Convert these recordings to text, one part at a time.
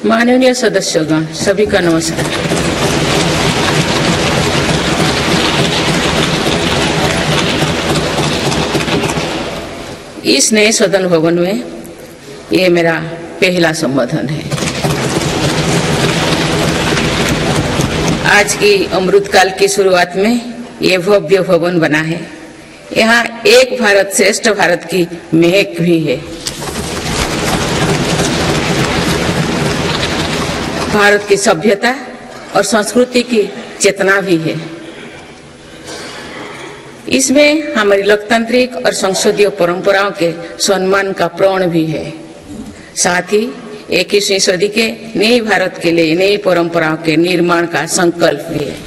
माननीय सदस्यगण, सभी का नमस्कार। इस नए सदन भवन में ये मेरा पहला संबोधन है। आज की अमृतकाल की शुरुआत में ये भव्य भवन बना है। यहाँ एक भारत श्रेष्ठ भारत की महक भी है। भारत की सभ्यता और संस्कृति की चेतना भी है। इसमें हमारी लोकतांत्रिक और संसदीय परंपराओं के सम्मान का प्रण भी है। साथ ही 21वीं सदी के नए भारत के लिए नई परंपराओं के निर्माण का संकल्प भी है।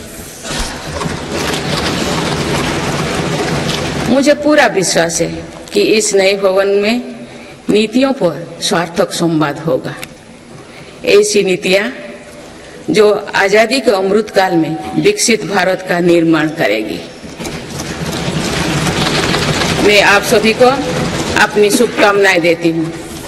मुझे पूरा विश्वास है कि इस नए भवन में नीतियों पर सार्थक संवाद होगा। ऐसी नीतियां जो आजादी के अमृतकाल में विकसित भारत का निर्माण करेगी। मैं आप सभी को अपनी शुभकामनाएं देती हूँ।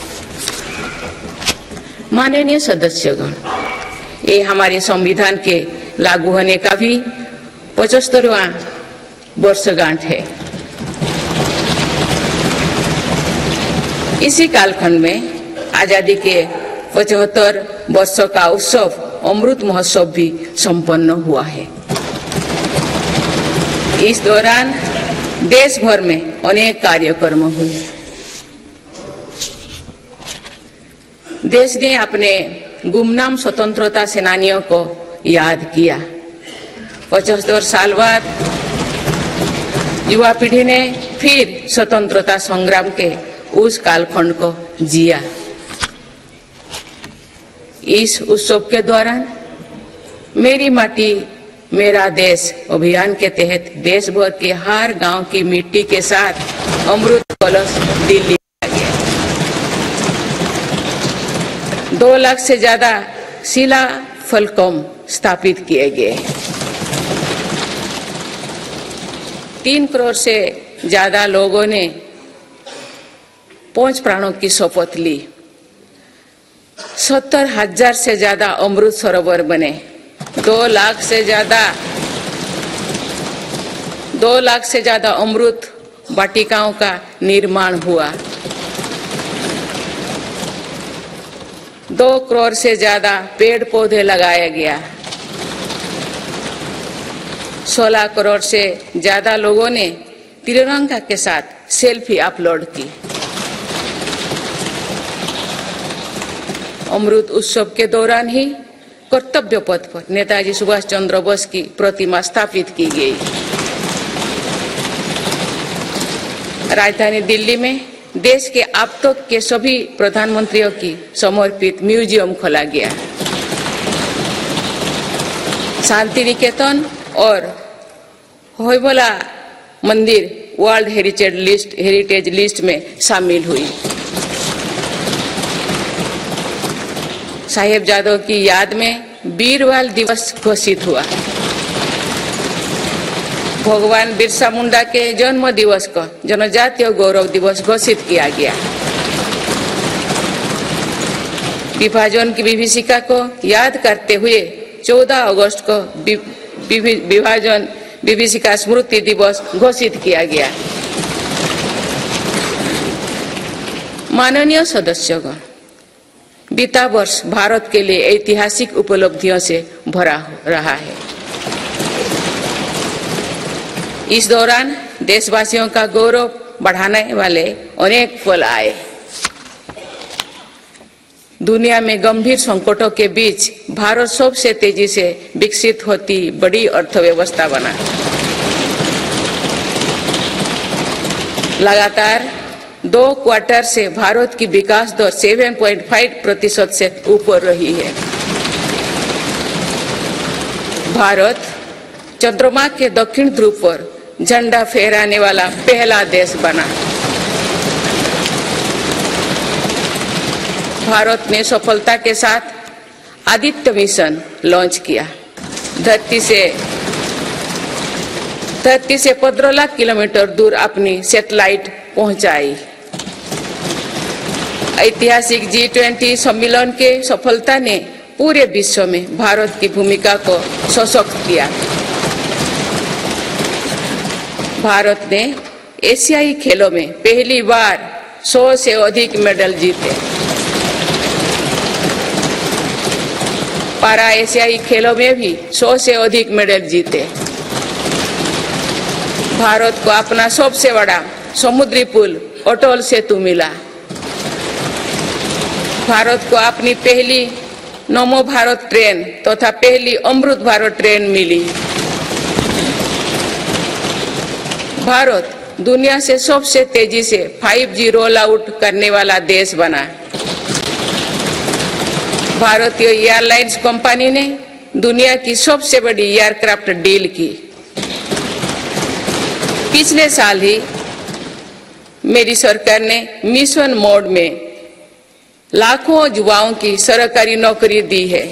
माननीय सदस्यगण, ये हमारे संविधान के लागू होने का भी 75वां वर्षगांठ है। इसी कालखंड में आजादी के 75 वर्षों का उत्सव अमृत महोत्सव भी संपन्न हुआ है। इस दौरान देश भर में अनेक कार्यक्रम हुए। देश ने अपने गुमनाम स्वतंत्रता सेनानियों को याद किया। 75 साल बाद युवा पीढ़ी ने फिर स्वतंत्रता संग्राम के उस कालखंड को जिया। इस उत्सव के दौरान मेरी माटी मेरा देश अभियान के तहत देश भर के हर गांव की मिट्टी के साथ अमृत कलश दिल्ली लाया गया। 2 लाख से ज्यादा शिला फलकों स्थापित किए गए। 3 करोड़ से ज्यादा लोगों ने 5 प्राणों की शपथ ली। 70,000 से ज्यादा अमृत सरोवर बने। 2 लाख से ज्यादा अमृत वाटिकाओं का निर्माण हुआ। 2 करोड़ से ज्यादा पेड़ पौधे लगाया गया। 16 करोड़ से ज्यादा लोगों ने तिरंगा के साथ सेल्फी अपलोड की। अमृत उत्सव के दौरान ही कर्तव्य पथ पर नेताजी सुभाष चंद्र बोस की प्रतिमा स्थापित की गई। राजधानी दिल्ली में देश के अब तक के सभी प्रधानमंत्रियों की समर्पित म्यूजियम खोला गया। शांति निकेतन और होयबला मंदिर वर्ल्ड हेरिटेज लिस्ट में शामिल हुई। साहिबजादों की याद में वीरवाल दिवस घोषित हुआ। भगवान बिरसा मुंडा के जन्म दिवस को जनजातीय गौरव दिवस घोषित किया गया। विभाजन की विभीषिका को याद करते हुए 14 अगस्त को विभाजन विभीषिका स्मृति दिवस घोषित किया गया। माननीय सदस्यगण, बीता वर्ष भारत के लिए ऐतिहासिक उपलब्धियों से भरा रहा है। इस दौरान देशवासियों का गौरव बढ़ाने वाले अनेक फल आए। दुनिया में गंभीर संकटों के बीच भारत सबसे तेजी से विकसित होती बड़ी अर्थव्यवस्था बना। लगातार 2 क्वार्टर से भारत की विकास दर 7.5% से ऊपर रही है। भारत चंद्रमा के दक्षिण ध्रुव पर झंडा फहराने वाला पहला देश बना। भारत ने सफलता के साथ आदित्य मिशन लॉन्च किया। धरती से 15 लाख किलोमीटर दूर अपनी सैटेलाइट पहुंचाई। ऐतिहासिक G20 सम्मेलन के सफलता ने पूरे विश्व में भारत की भूमिका को सशक्त किया। भारत ने एशियाई खेलों में पहली बार 100 से अधिक मेडल जीते। पारा एशियाई खेलों में भी 100 से अधिक मेडल जीते। भारत को अपना सबसे बड़ा समुद्री पुल अटल सेतु मिला। भारत को अपनी पहली नमो भारत ट्रेन तथा पहली अमृत भारत ट्रेन मिली। भारत दुनिया से सबसे तेजी से 5G रोल आउट करने वाला देश बना। भारतीय एयरलाइंस कंपनी ने दुनिया की सबसे बड़ी एयरक्राफ्ट डील की। पिछले साल ही मेरी सरकार ने मिशन मोड में लाखों युवाओं की सरकारी नौकरी दी है।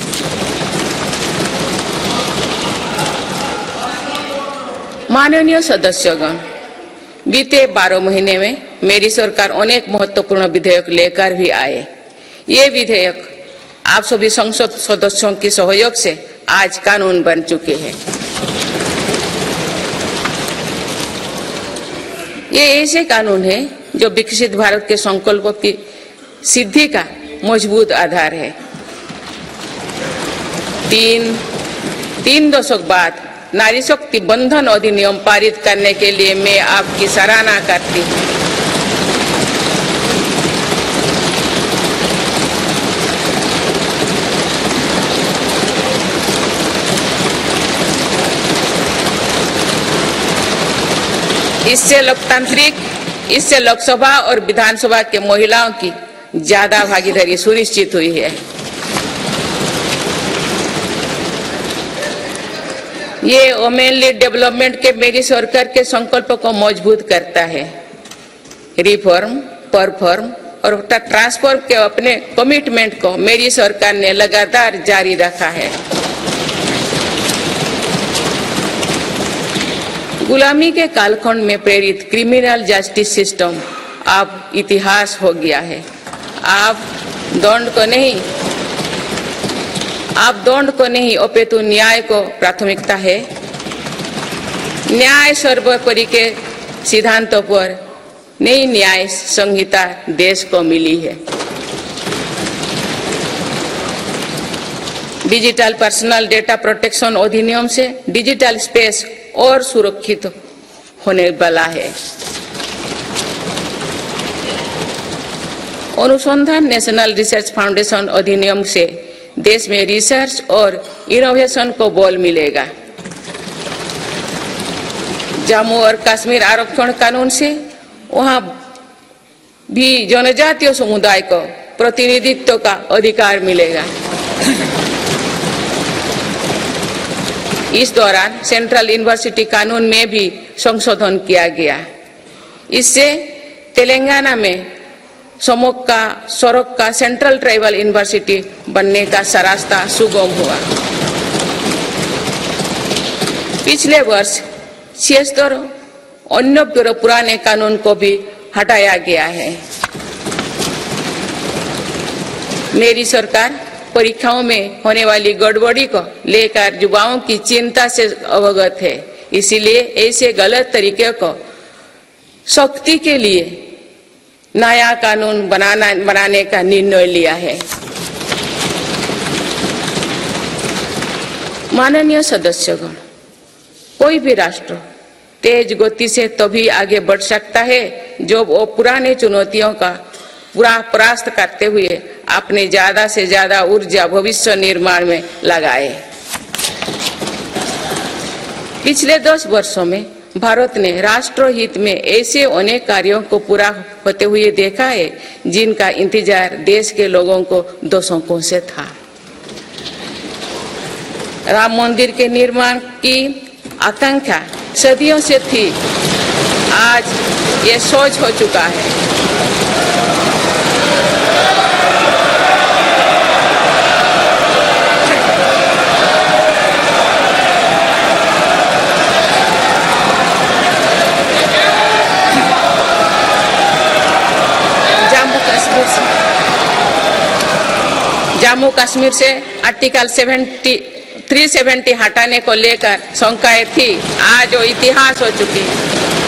माननीय सदस्यगण, बीते 12 महीने में मेरी सरकार अनेक महत्वपूर्ण विधेयक लेकर भी आए। ये विधेयक आप सभी संसद सदस्यों के सहयोग से आज कानून बन चुके हैं। ये ऐसे कानून हैं जो विकसित भारत के संकल्प की सिद्धि का मजबूत आधार है। तीन दशक बाद नारी शक्ति बंधन अधिनियम पारित करने के लिए मैं आपकी सराहना करती हूँ। इससे लोकसभा और विधानसभा के महिलाओं की ज्यादा भागीदारी सुनिश्चित हुई है। ये वुमेन लीड डेवलपमेंट के मेरी सरकार के संकल्प को मजबूत करता है। रिफॉर्म, परफॉर्म और ट्रांसफॉर्म के अपने कमिटमेंट को मेरी सरकार ने लगातार जारी रखा है। गुलामी के कालखंड में प्रेरित क्रिमिनल जस्टिस सिस्टम अब इतिहास हो गया है। आप दंड को नहीं अपितु न्याय को प्राथमिकता है। न्याय सर्वोपरि के सिद्धांतों पर नई न्याय संहिता देश को मिली है। डिजिटल पर्सनल डेटा प्रोटेक्शन अधिनियम से डिजिटल स्पेस और सुरक्षित होने वाला है। अनुसंधान नेशनल रिसर्च फाउंडेशन अधिनियम से देश में रिसर्च और इनोवेशन को बल मिलेगा। जम्मू और कश्मीर आरक्षण कानून से वहां भी जनजातीय समुदाय को प्रतिनिधित्व का अधिकार मिलेगा। इस दौरान सेंट्रल यूनिवर्सिटी कानून में भी संशोधन किया गया। इससे तेलंगाना में सरोक्का सेंट्रल ट्राइबल यूनिवर्सिटी बनने का रास्ता सुगम हुआ। पिछले वर्ष 76 अन्य पुराने कानून को भी हटाया गया है। मेरी सरकार परीक्षाओं में होने वाली गड़बड़ी को लेकर युवाओं की चिंता से अवगत है। इसीलिए ऐसे गलत तरीके को सख्ती के लिए नया कानून बनाने का निर्णय लिया है। माननीय सदस्यगण, कोई भी राष्ट्र तेज गति से तभी आगे बढ़ सकता है जब वो पुरानी चुनौतियों का पूरा परास्त करते हुए अपने ज्यादा से ज्यादा ऊर्जा भविष्य निर्माण में लगाए। पिछले 10 वर्षों में भारत ने राष्ट्र हित में ऐसे अनेक कार्यों को पूरा होते हुए देखा है जिनका इंतजार देश के लोगों को दशकों से था। राम मंदिर के निर्माण की आकांक्षा सदियों से थी, आज ये सोच हो चुका है। जम्मू कश्मीर से आर्टिकल 370 हटाने को लेकर शंकाएं थी, आज वो इतिहास हो चुकी है।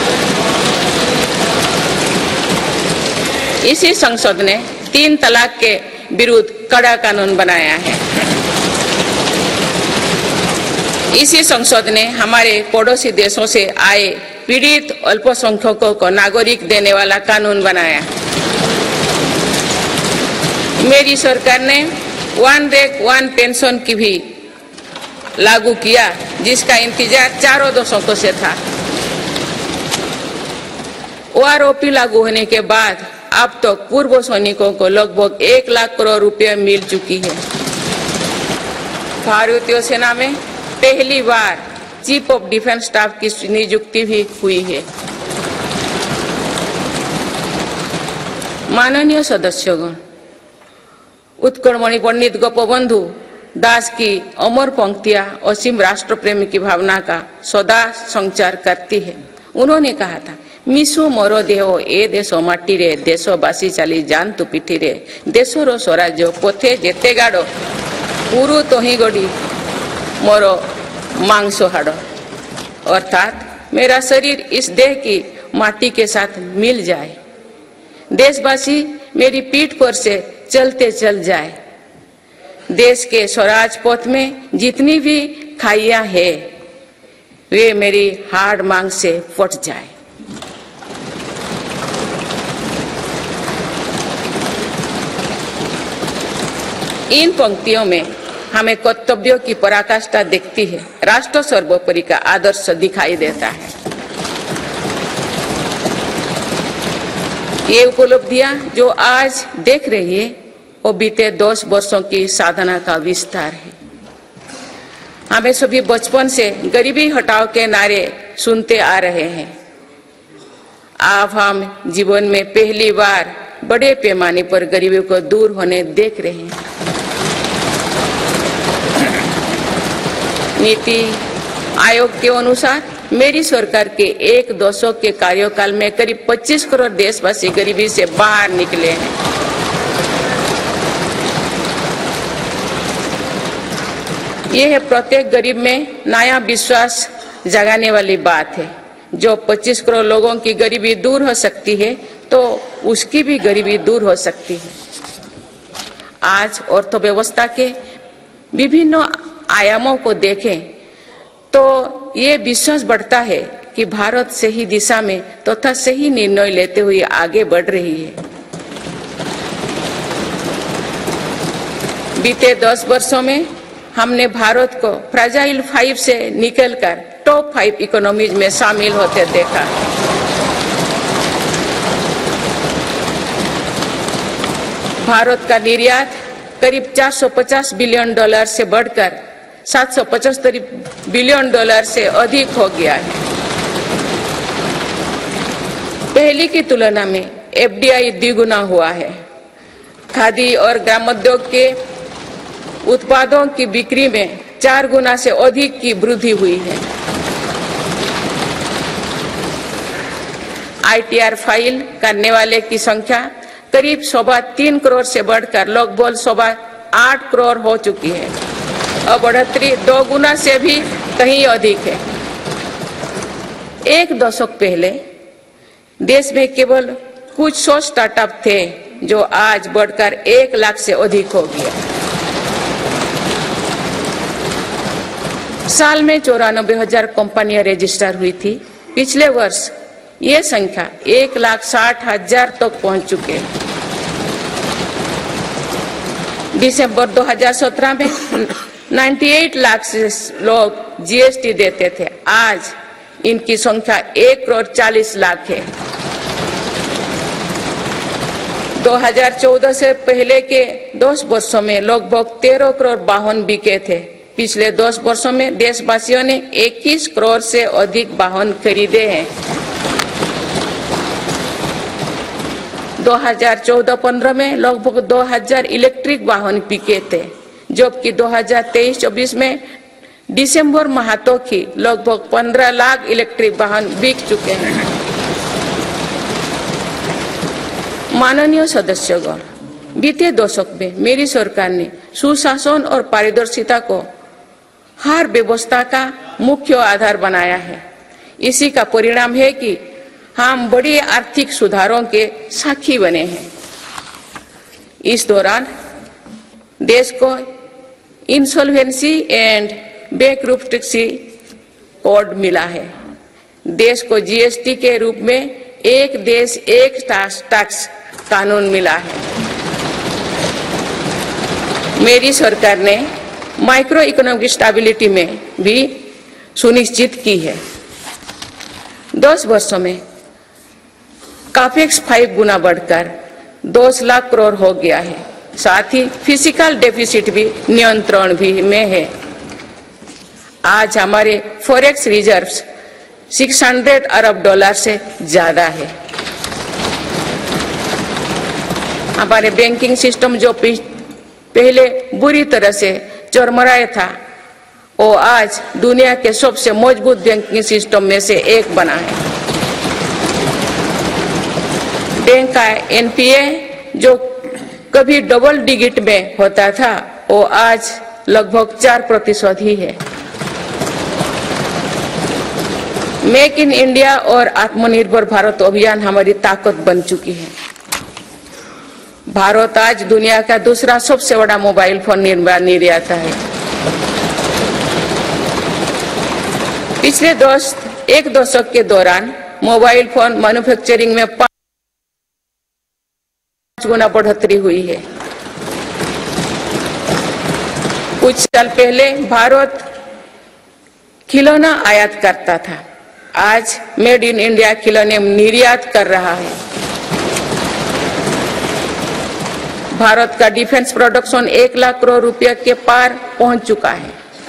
इसी संसद ने 3 तलाक के विरुद्ध कड़ा कानून बनाया है। इसी संसद ने हमारे पड़ोसी देशों से आए पीड़ित अल्पसंख्यकों को नागरिक देने वाला कानून बनाया। मेरी सरकार ने वन रैंक वन पेंशन की भी लागू किया, जिसका इंतजार 4 दशकों से था। ओआरओपी लागू होने के बाद अब तो पूर्व सैनिकों को लगभग 1 लाख करोड़ रुपए मिल चुकी है। भारतीय सेना में पहली बार चीफ ऑफ डिफेंस स्टाफ की नियुक्ति भी हुई है। माननीय सदस्यगण, उत्कलमणि पंडित गोपबंधु दास की अमर पंक्तियां असीम राष्ट्र प्रेम की भावना का सदा संचार करती है। उन्होंने कहा था, मिशो मोर देह ए देश माटी रे, देशवासी चली जान तु पिठी रे, देशर स्वराज्य पथे जेते गाड़, पुरु तही गड़ी मोर मांस हाड़। अर्थात मेरा शरीर इस देह की माटी के साथ मिल जाए, देशवासी मेरी पीठ पर से चलते चल जाए, देश के स्वराज पथ में जितनी भी खाइयां है वे मेरी हाड़ मांग से फट जाए। इन पंक्तियों में हमें कर्तव्यों की पराकाष्ठा दिखती है। राष्ट्र सर्वोपरि का आदर्श दिखाई देता है। ये उपलब्धियां जो आज देख रही है वो बीते 10 वर्षों की साधना का विस्तार है। हमें सभी बचपन से गरीबी हटाओ के नारे सुनते आ रहे हैं। अब हम जीवन में पहली बार बड़े पैमाने पर गरीबी को दूर होने देख रहे हैं। नीति आयोग के अनुसार मेरी सरकार के 1 दशक के कार्यकाल में करीब 25 करोड़ देशवासी गरीबी से बाहर निकले हैं। यह है प्रत्येक गरीब में नया विश्वास जगाने वाली बात है। जो 25 करोड़ लोगों की गरीबी दूर हो सकती है तो उसकी भी गरीबी दूर हो सकती है। आज अर्थव्यवस्था के विभिन्न आयामों को देखें तो ये विश्वास बढ़ता है कि भारत सही दिशा में तथा सही निर्णय लेते हुए आगे बढ़ रही है। बीते 10 वर्षों में हमने भारत को फ्रेजाइल 5 से निकलकर टॉप 5 इकोनॉमीज में शामिल होते देखा। भारत का निर्यात करीब $450 बिलियन से बढ़कर $775 बिलियन से अधिक हो गया है। पहले की तुलना में एफडीआई द्विगुना हुआ है। खादी और ग्रामोद्योग के उत्पादों की बिक्री में 4 गुना से अधिक की वृद्धि हुई है। आईटीआर फाइल करने वाले की संख्या करीब 3.25 करोड़ से बढ़कर लगभग 8.25 करोड़ हो चुकी है और बढ़ोतरी 2 गुना से भी कहीं अधिक है। 1 दशक पहले देश में केवल कुछ 100 स्टार्टअप थे जो आज बढ़कर 1 लाख से अधिक हो गया। साल में 94,000 कंपनियां रजिस्टर हुई थी। पिछले वर्ष ये संख्या 1,60,000 तक पहुंच चुके हैं। दिसंबर 2017 में 98 लाख से लोग जीएसटी देते थे। आज इनकी संख्या 1,40,00,000 है। 2014 से पहले के 10 वर्षों में लगभग 13 करोड़ वाहन बिके थे। पिछले 10 वर्षों में देशवासियों ने 21 करोड़ से अधिक वाहन खरीदे हैं। 2014-15 में लगभग 2000 इलेक्ट्रिक वाहन बिके थे, जबकि 2023-24 में दिसंबर माह तक ही लगभग 15 लाख इलेक्ट्रिक वाहन बिक चुके हैं। माननीय सदस्यगण, बीते दशक में मेरी सरकार ने सुशासन और पारदर्शिता को हर व्यवस्था का मुख्य आधार बनाया है। इसी का परिणाम है कि हम बड़े आर्थिक सुधारों के साक्षी बने हैं। इस दौरान देश को इंसॉल्वेंसी एंड बैंकरप्सी कोड मिला है। देश को जीएसटी के रूप में एक देश एक टैक्स कानून मिला है। मेरी सरकार ने माइक्रो इकोनॉमिक स्टेबिलिटी में भी सुनिश्चित की है। 10 वर्षों में कैपेक्स 5 गुना बढ़कर 10 लाख करोड़ हो गया है। साथ ही फिजिकल डेफिसिट भी नियंत्रण भी में है। आज हमारे फॉरेक्स रिजर्व्स 600 अरब डॉलर से ज्यादा है। हमारे बैंकिंग सिस्टम जो पहले बुरी तरह से चरमराया था, वो आज दुनिया के सबसे मजबूत बैंकिंग सिस्टम में से एक बना है। बैंक का एनपीए जो कभी डबल डिजिट में होता था, वो आज लगभग 4% ही है। मेक इन इंडिया और आत्मनिर्भर भारत अभियान हमारी ताकत बन चुकी है। भारत आज दुनिया का दूसरा सबसे बड़ा मोबाइल फोन निर्माता है। पिछले एक दशक के दौरान मोबाइल फोन मैन्युफैक्चरिंग में 5 गुना बढ़ोतरी हुई है। कुछ साल पहले भारत खिलौना आयात करता था, आज मेड इन इंडिया खिलौने निर्यात कर रहा है। भारत का डिफेंस प्रोडक्शन 1 लाख करोड़ रुपया के पार पहुंच चुका है।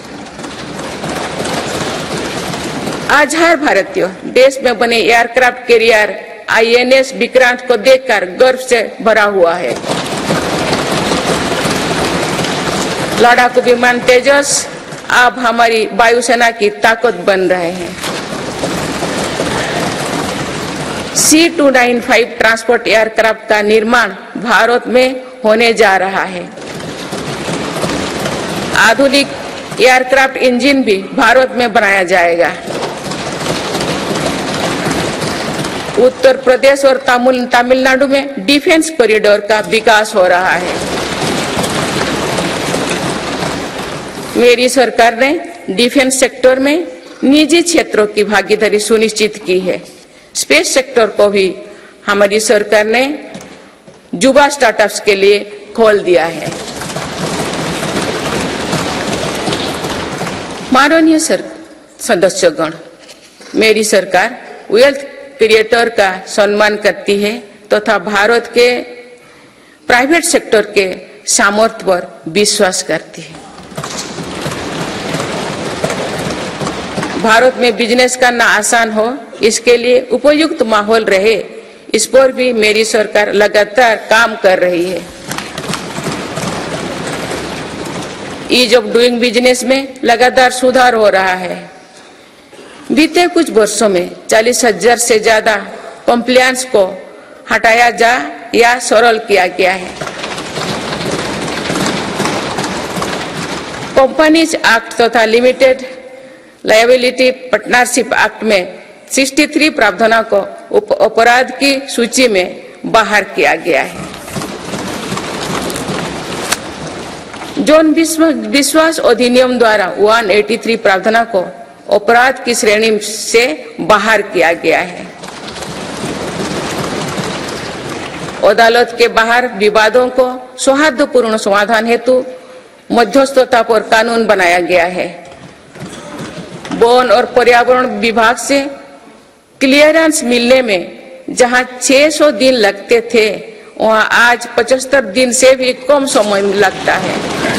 आज हर भारतीय देश में बने एयरक्राफ्ट कैरियर आईएनएस विक्रांत को देखकर गर्व से भरा हुआ है। लड़ाकू विमान तेजस अब हमारी वायुसेना की ताकत बन रहे हैं। C295 ट्रांसपोर्ट एयरक्राफ्ट का निर्माण भारत में होने जा रहा है। आधुनिक एयरक्राफ्ट इंजन भी भारत में बनाया जाएगा। उत्तर प्रदेश और तमिलनाडु में डिफेंस कॉरिडोर का विकास हो रहा है। मेरी सरकार ने डिफेंस सेक्टर में निजी क्षेत्रों की भागीदारी सुनिश्चित की है। स्पेस सेक्टर को भी हमारी सरकार ने युवा स्टार्टअप्स के लिए खोल दिया है। माननीय सदस्यगण, मेरी सरकार वेल्थ क्रिएटर का सम्मान करती है तथा भारत के प्राइवेट सेक्टर के सामर्थ्य पर विश्वास करती है। भारत में बिजनेस करना आसान हो, इसके लिए उपयुक्त माहौल रहे, इस पर भी मेरी सरकार लगातार काम कर रही है। ईज ऑफ डूइंग बिजनेस में लगातार सुधार हो रहा है। बीते कुछ वर्षों में 40,000 से ज्यादा कंप्लायंस को हटाया जा या सरल किया गया है। कंपनीज एक्ट तथा लिमिटेड लायबिलिटी पार्टनरशिप एक्ट में 63 प्रावधानों को अपराध की सूची में बाहर किया गया है। जौन विश्वास अधिनियम द्वारा 183 प्रावधानों को अपराध की श्रेणी से बाहर किया गया है। अदालत के बाहर विवादों को सौहार्दपूर्ण समाधान हेतु मध्यस्थता पर कानून बनाया गया है। वन और पर्यावरण विभाग से क्लियरेंस मिलने में जहां 600 दिन लगते थे, वहां आज 75 दिन से भी कम समय लगता है।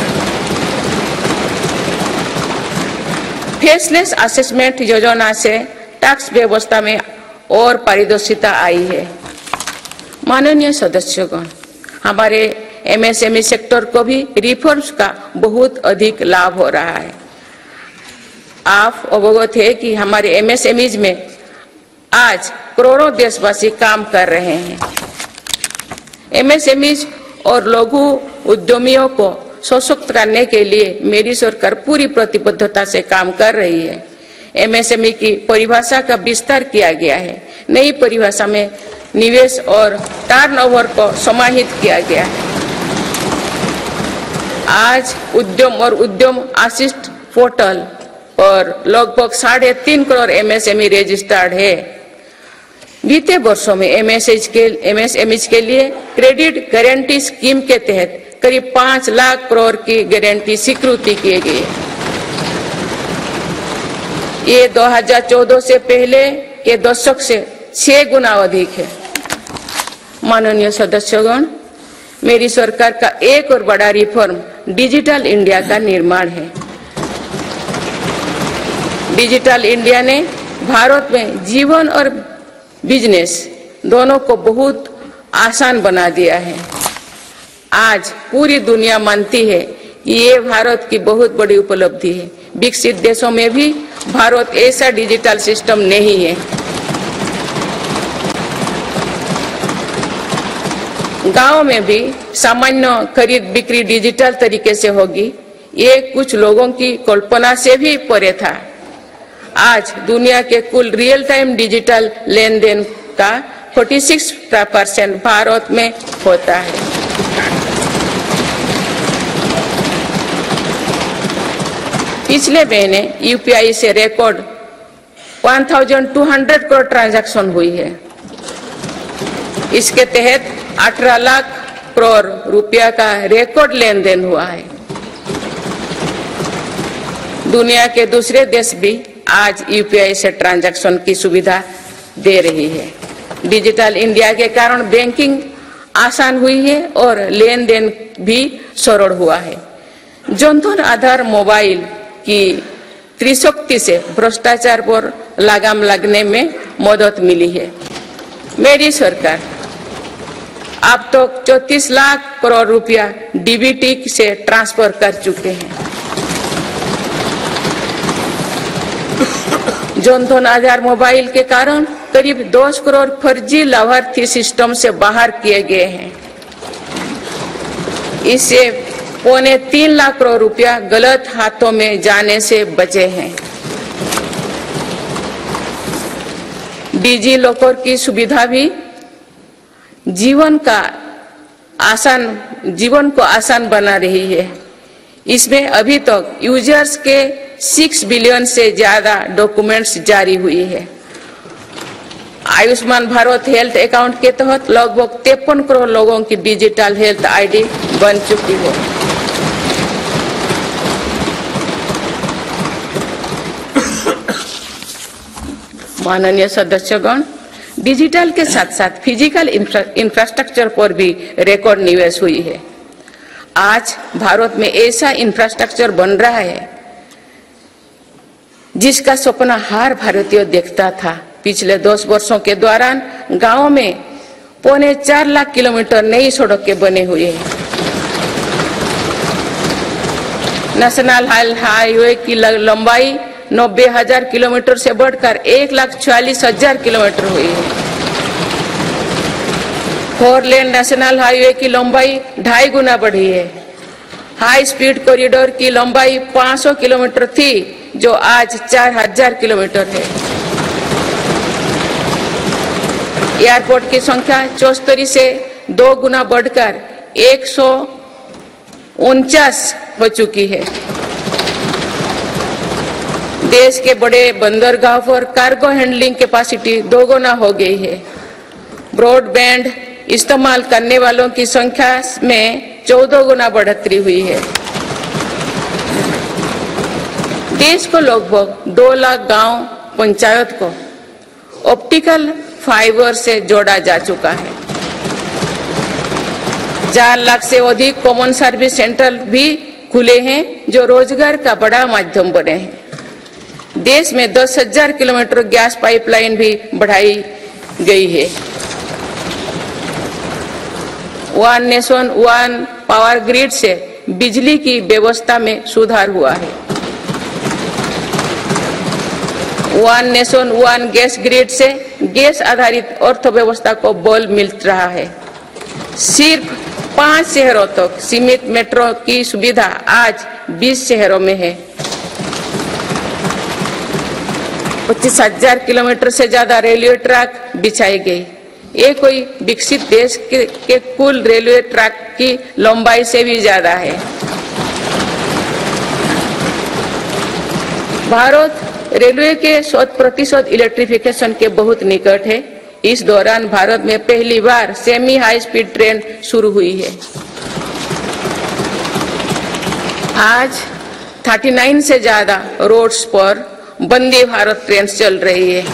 फेसलेस असेसमेंट योजना से टैक्स व्यवस्था में और पारदर्शिता आई है। माननीय सदस्यगण, हमारे एमएसएमई सेक्टर को भी रिफॉर्म्स का बहुत अधिक लाभ हो रहा है। आप अवगत है कि हमारे एमएसएमईज में आज करोड़ों देशवासी काम कर रहे हैं। एमएसएमईज और लघु उद्यमियों को सशक्त करने के लिए मेरी सरकार पूरी प्रतिबद्धता से काम कर रही है। एमएसएमई की परिभाषा का विस्तार किया गया है। नई परिभाषा में निवेश और टर्नओवर को समाहित किया गया है। आज उद्यम और उद्यम असिस्ट पोर्टल पर लगभग 3.5 करोड़ एमएसएमई रजिस्टर्ड है। बीते वर्षों में एमएसएमई के लिए क्रेडिट गारंटी स्कीम के तहत करीब 5 लाख करोड़ की गारंटी स्वीकृति की गई है। ये 2014 से पहले के दशक से 6 गुना अधिक है। माननीय सदस्यगण, मेरी सरकार का एक और बड़ा रिफॉर्म डिजिटल इंडिया का निर्माण है। डिजिटल इंडिया ने भारत में जीवन और बिजनेस दोनों को बहुत आसान बना दिया है। आज पूरी दुनिया मानती है कि ये भारत की बहुत बड़ी उपलब्धि है। विकसित देशों में भी भारत ऐसा डिजिटल सिस्टम नहीं है। गांव में भी सामान्य खरीद बिक्री डिजिटल तरीके से होगी, ये कुछ लोगों की कल्पना से भी परे था। आज दुनिया के कुल रियल टाइम डिजिटल लेन देन का 46% भारत में होता है। पिछले महीने यूपीआई से रिकॉर्ड 1200 करोड़ ट्रांजैक्शन हुई है। इसके तहत 18 लाख करोड़ रुपया का रिकॉर्ड लेन देन हुआ है। दुनिया के दूसरे देश भी आज यूपीआई से ट्रांजैक्शन की सुविधा दे रही है। डिजिटल इंडिया के कारण बैंकिंग आसान हुई है और लेन देन भी सरल हुआ है। जनधन आधार मोबाइल की त्रिशक्ति से भ्रष्टाचार पर लगाम लगने में मदद मिली है। मेरी सरकार अब तक 34 लाख करोड़ रुपया डीबीटी से ट्रांसफर कर चुके हैं। जनधन आधार मोबाइल के कारण करीब 10 करोड़ फर्जी लाभार्थी सिस्टम से बाहर किए गए हैं। इससे 3.25 लाख करोड़ रुपया गलत हाथों में जाने से बचे हैं। डिजी लॉकर की सुविधा भी जीवन को आसान बना रही है। इसमें अभी तक यूजर्स के 6 बिलियन से ज्यादा डॉक्यूमेंट्स जारी हुई है। आयुष्मान भारत हेल्थ अकाउंट के तहत लगभग 53 करोड़ लोगों की डिजिटल हेल्थ आईडी बन चुकी है। माननीय सदस्यगण, डिजिटल के साथ साथ फिजिकल इंफ्रास्ट्रक्चर पर भी रिकॉर्ड निवेश हुई है। आज भारत में ऐसा इंफ्रास्ट्रक्चर बन रहा है जिसका सपना हर भारतीय देखता था। पिछले 10 वर्षों के दौरान गांवों में 4.25 लाख किलोमीटर नई सड़कें बने हुए हैं। नेशनल हाईवे की लंबाई 90,000 किलोमीटर से बढ़कर 1,40,000 किलोमीटर हुई है। 4 लेन नेशनल हाईवे की लंबाई 2.5 गुना बढ़ी है। हाई स्पीड कॉरिडोर की लंबाई 500 किलोमीटर थी, जो आज 4,000 किलोमीटर है। एयरपोर्ट की संख्या 74 से 2 गुना बढ़कर 149 हो चुकी है। देश के बड़े बंदरगाह पर कार्गो हैंडलिंग कैपेसिटी 2 गुना हो गई है। ब्रॉडबैंड इस्तेमाल करने वालों की संख्या में 14 गुना बढ़ोतरी हुई है। देश को लगभग 2 लाख गांव पंचायत को ऑप्टिकल फाइबर से जोड़ा जा चुका है। 4 लाख से अधिक कॉमन सर्विस सेंटर भी खुले हैं, जो रोजगार का बड़ा माध्यम बने हैं। देश में 10,000 किलोमीटर गैस पाइपलाइन भी बढ़ाई गई है। One nation one power grid से बिजली की व्यवस्था में सुधार हुआ है। One nation one gas grid से गैस आधारित अर्थव्यवस्था को बल मिल रहा है। सिर्फ 5 शहरों तक सीमित मेट्रो की सुविधा आज 20 शहरों में है। 25,000 किलोमीटर से ज्यादा रेलवे ट्रैक बिछाई गई। ये कोई विकसित देश के कुल रेलवे ट्रैक की लंबाई से भी ज्यादा है। भारत रेलवे के 100% इलेक्ट्रिफिकेशन के बहुत निकट है। इस दौरान भारत में पहली बार सेमी हाई स्पीड ट्रेन शुरू हुई है। आज 39 से ज्यादा रोड्स पर वंदे भारत ट्रेन चल रही है।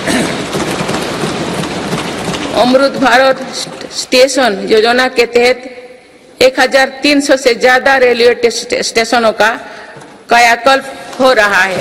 अमृत भारत स्टेशन योजना के तहत 1300 से ज्यादा रेलवे स्टेशनों का कायाकल्प हो रहा है।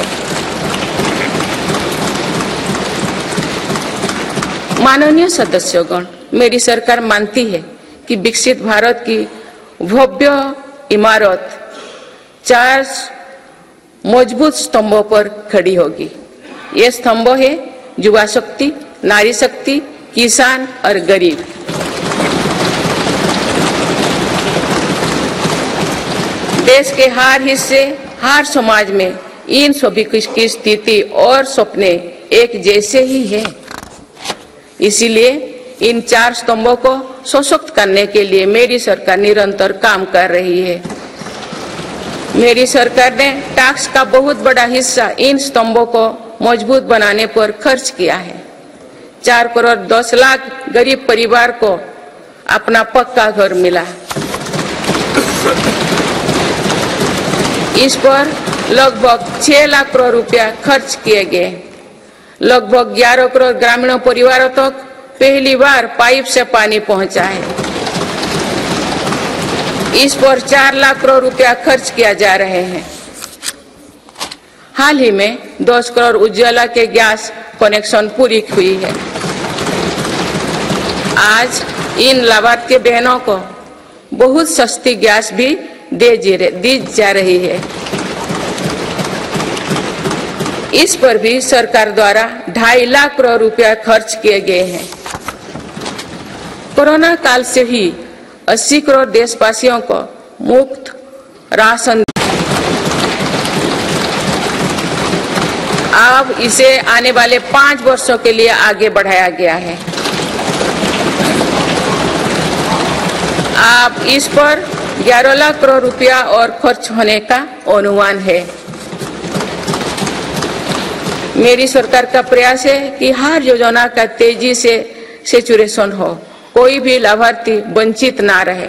माननीय सदस्यगण, मेरी सरकार मानती है कि विकसित भारत की भव्य इमारत 4 मजबूत स्तंभों पर खड़ी होगी। ये स्तंभ है युवा शक्ति, नारी शक्ति, किसान और गरीब। देश के हर हिस्से, हर समाज में इन सभी की स्थिति और सपने एक जैसे ही है। इसीलिए इन 4 स्तंभों को सशक्त करने के लिए मेरी सरकार निरंतर काम कर रही है। मेरी सरकार ने टैक्स का बहुत बड़ा हिस्सा इन स्तंभों को मजबूत बनाने पर खर्च किया है। 4 करोड़ 10 लाख गरीब परिवार को अपना पक्का घर मिला। इस पर लगभग 6 लाख करोड़ रुपया खर्च किए गए। लगभग 11 करोड़ ग्रामीण परिवारों तक पहली बार पाइप से पानी पहुंचा है। इस पर 4 लाख करोड़ रुपया खर्च किया जा रहे हैं। हाल ही में 10 करोड़ उज्ज्वला के गैस कनेक्शन पूरी हुई है। आज इन लाभार्थी बहनों को बहुत सस्ती गैस भी दी जा रही है। इस पर भी सरकार द्वारा 2.5 लाख करोड़ रुपया खर्च किए गए हैं। कोरोना काल से ही 80 करोड़ देशवासियों को मुफ्त राशन, अब इसे आने वाले 5 वर्षों के लिए आगे बढ़ाया गया है। अब इस पर 11 लाख करोड़ रुपया और खर्च होने का अनुमान है। मेरी सरकार का प्रयास है कि हर योजना का तेजी से सैचुरेशन हो, कोई भी लाभार्थी वंचित ना रहे।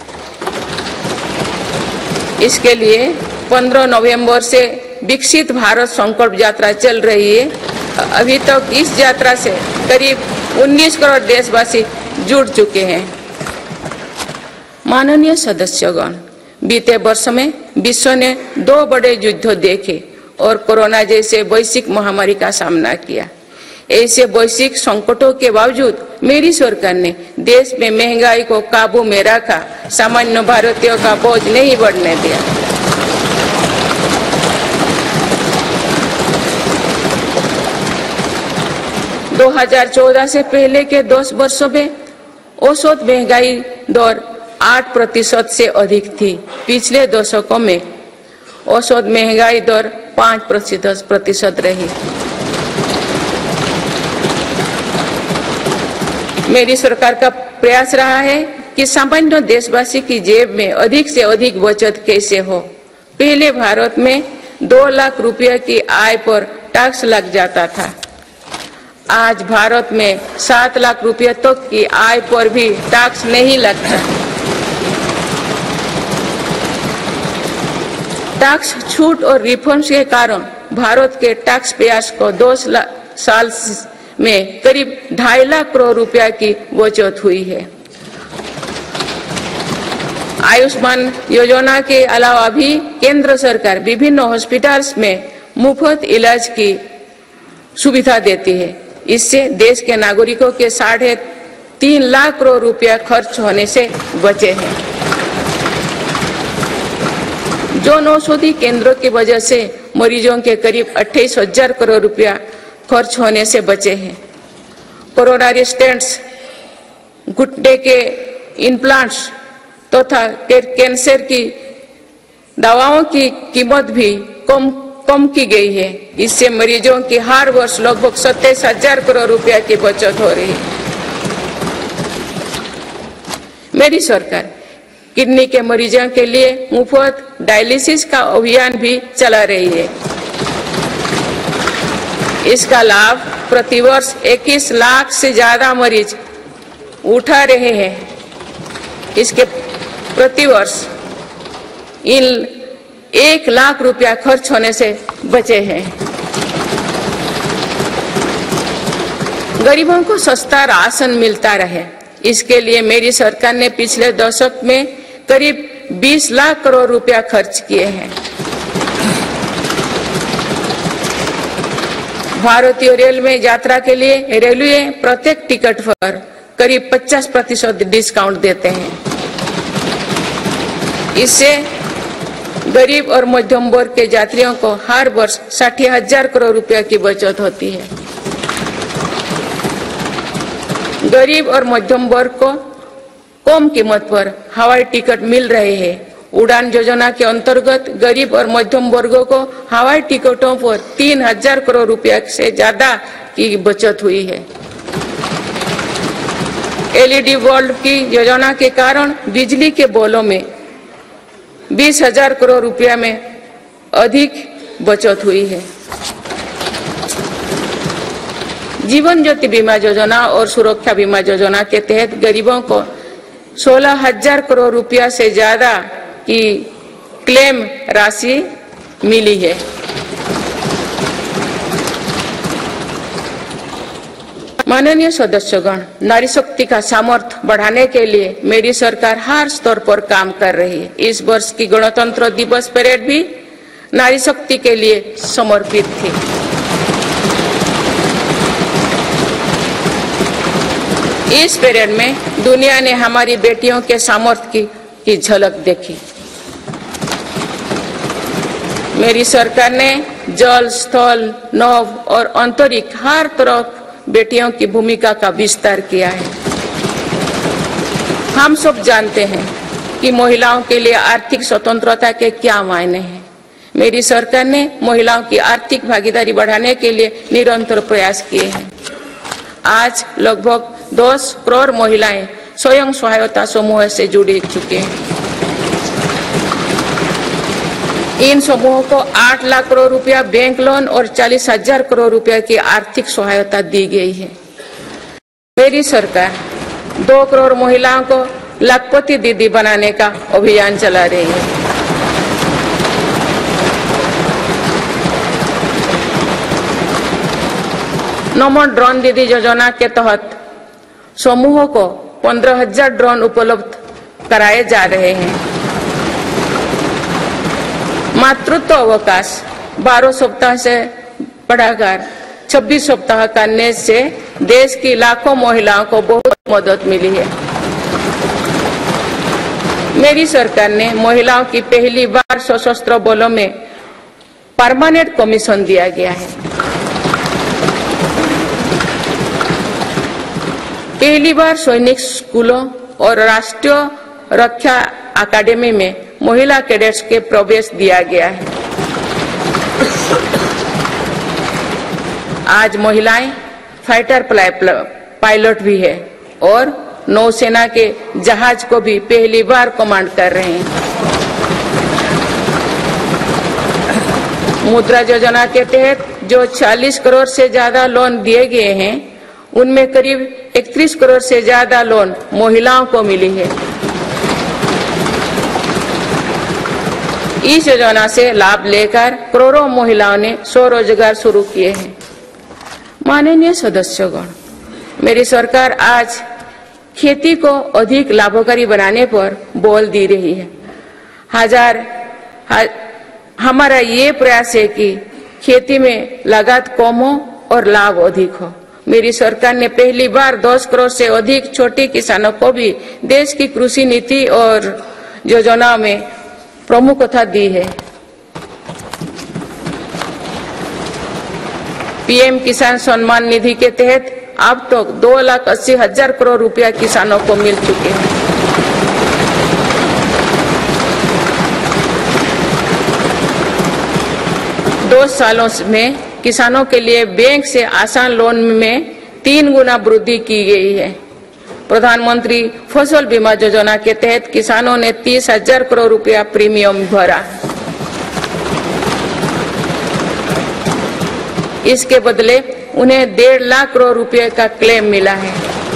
इसके लिए 15 नवंबर से विकसित भारत संकल्प यात्रा चल रही है। अभी तक इस यात्रा से करीब 19 करोड़ देशवासी जुड़ चुके हैं। माननीय सदस्यगण, बीते वर्ष में विश्व ने 2 बड़े युद्ध देखे और कोरोना जैसे वैश्विक महामारी का सामना किया। ऐसे वैश्विक संकटों के बावजूद मेरी सरकार ने देश में महंगाई को काबू में रखा, सामान्य भारतीयों का बोझ नहीं बढ़ने दिया। - 2014 से पहले के 10 वर्षों में औसत महंगाई दर 8% से अधिक थी। पिछले दशकों में औसत महंगाई दर 5% रही। मेरी सरकार का प्रयास रहा है कि सामान्य देशवासी की जेब में अधिक से अधिक बचत कैसे हो। पहले भारत में 2 लाख रुपए की आय पर टैक्स लग जाता था। आज भारत में 7 लाख रुपए तक की आय पर भी टैक्स नहीं लगता। टैक्स छूट और रिफंड्स के कारण भारत के टैक्स पेयर्स को 2 साल में करीब 2.5 लाख करोड़ रुपया की बचत हुई है। आयुष्मान योजना के अलावा भी केंद्र सरकार विभिन्न हॉस्पिटल्स में मुफ्त इलाज की सुविधा देती है। इससे देश के नागरिकों के 3.5 लाख करोड़ रुपया खर्च होने से बचे हैं। जन औषधि केंद्रों की वजह से मरीजों के करीब 28,000 करोड़ रुपया खर्च होने से बचे हैं। कोरोनरी स्टेंट्स, घुटने के इम्प्लांट्स, तथा कैंसर की दवाओं की कीमत भी कम की गई है। इससे मरीजों की हर वर्ष लगभग 27,000 करोड़ रुपया की बचत हो रही है। मेरी सरकार किडनी के मरीजों के लिए मुफ्त डायलिसिस का अभियान भी चला रही है। इसका लाभ प्रतिवर्ष 21 लाख से ज्यादा मरीज उठा रहे हैं। इसके प्रतिवर्ष इन 1 लाख रुपया खर्च होने से बचे हैं। गरीबों को सस्ता राशन मिलता रहे, इसके लिए मेरी सरकार ने पिछले दशक में करीब 20 लाख करोड़ रुपया खर्च किए हैं। भारतीय रेल में यात्रा के लिए रेलवे प्रत्येक टिकट पर करीब 50% डिस्काउंट देते हैं। इससे गरीब और मध्यम वर्ग के यात्रियों को हर वर्ष 60,000 करोड़ रुपया की बचत होती है। गरीब और मध्यम वर्ग को कम कीमत पर हवाई टिकट मिल रहे हैं। उड़ान योजना के अंतर्गत गरीब और मध्यम वर्गों को हवाई टिकटों पर 3,000 करोड़ रुपया से ज्यादा की बचत हुई है। LED बल्ब की योजना के कारण बिजली के बिलों में 20,000 करोड़ रुपया में अधिक बचत हुई है। जीवन ज्योति बीमा योजना और सुरक्षा बीमा योजना के तहत गरीबों को 16,000 करोड़ रुपया से ज्यादा की क्लेम राशि मिली है। माननीय सदस्यगण, नारी शक्ति का सामर्थ्य बढ़ाने के लिए मेरी सरकार हर स्तर पर काम कर रही है। इस वर्ष की गणतंत्र दिवस परेड भी नारी शक्ति के लिए समर्पित थी। इस परेड में दुनिया ने हमारी बेटियों के सामर्थ्य की झलक देखी। मेरी सरकार ने जल, स्थल, नभ और अंतरिक्ष हर तरफ बेटियों की भूमिका का विस्तार किया है। हम सब जानते हैं कि महिलाओं के लिए आर्थिक स्वतंत्रता के क्या मायने हैं। मेरी सरकार ने महिलाओं की आर्थिक भागीदारी बढ़ाने के लिए निरंतर प्रयास किए हैं। आज लगभग 10 करोड़ महिलाएं स्वयं सहायता समूह से जुड़ चुके हैं। इन समूहों को 8 लाख करोड़ रुपया बैंक लोन और 40,000 करोड़ रुपया की आर्थिक सहायता दी गई है। मेरी सरकार 2 करोड़ महिलाओं को लाखपति दीदी बनाने का अभियान चला रही है। नमो ड्रोन दीदी योजना के तहत समूहों को 15,000 ड्रोन उपलब्ध कराए जा रहे हैं। मातृत्व अवकाश 12 सप्ताह से बढ़ाकर 26 सप्ताह करने से देश की लाखों महिलाओं को बहुत मदद मिली है। मेरी सरकार ने महिलाओं की पहली बार सशस्त्र बलों में परमानेंट कमीशन दिया गया है। पहली बार सैनिक स्कूलों और राष्ट्रीय रक्षा अकादमी में महिला कैडेट्स के प्रवेश दिया गया है। आज महिलाएं फाइटर पायलट भी है और नौसेना के जहाज को भी पहली बार कमांड कर रहे हैं। मुद्रा योजना के तहत जो 40 करोड़ से ज्यादा लोन दिए गए हैं, उनमें करीब 31 करोड़ से ज्यादा लोन महिलाओं को मिली है। इस योजना से लाभ लेकर करोड़ों महिलाओं ने स्वरोजगार शुरू किए हैं। माननीय सदस्यगण, मेरी सरकार आज खेती को अधिक लाभकारी बनाने पर बल दे रही है। हमारा ये प्रयास है कि खेती में लागत कम हो और लाभ अधिक हो। मेरी सरकार ने पहली बार 10 करोड़ से अधिक छोटे किसानों को भी देश की कृषि नीति और योजनाओं में प्रमुखता दी है। पीएम किसान सम्मान निधि के तहत अब तक 2,80,000 करोड़ रुपया किसानों को मिल चुके हैं। 2 सालों में किसानों के लिए बैंक से आसान लोन में 3 गुना वृद्धि की गई है। प्रधानमंत्री फसल बीमा योजना के तहत किसानों ने 30,000 करोड़ रुपया प्रीमियम भरा। इसके बदले उन्हें 1.5 लाख करोड़ रुपए का क्लेम मिला है।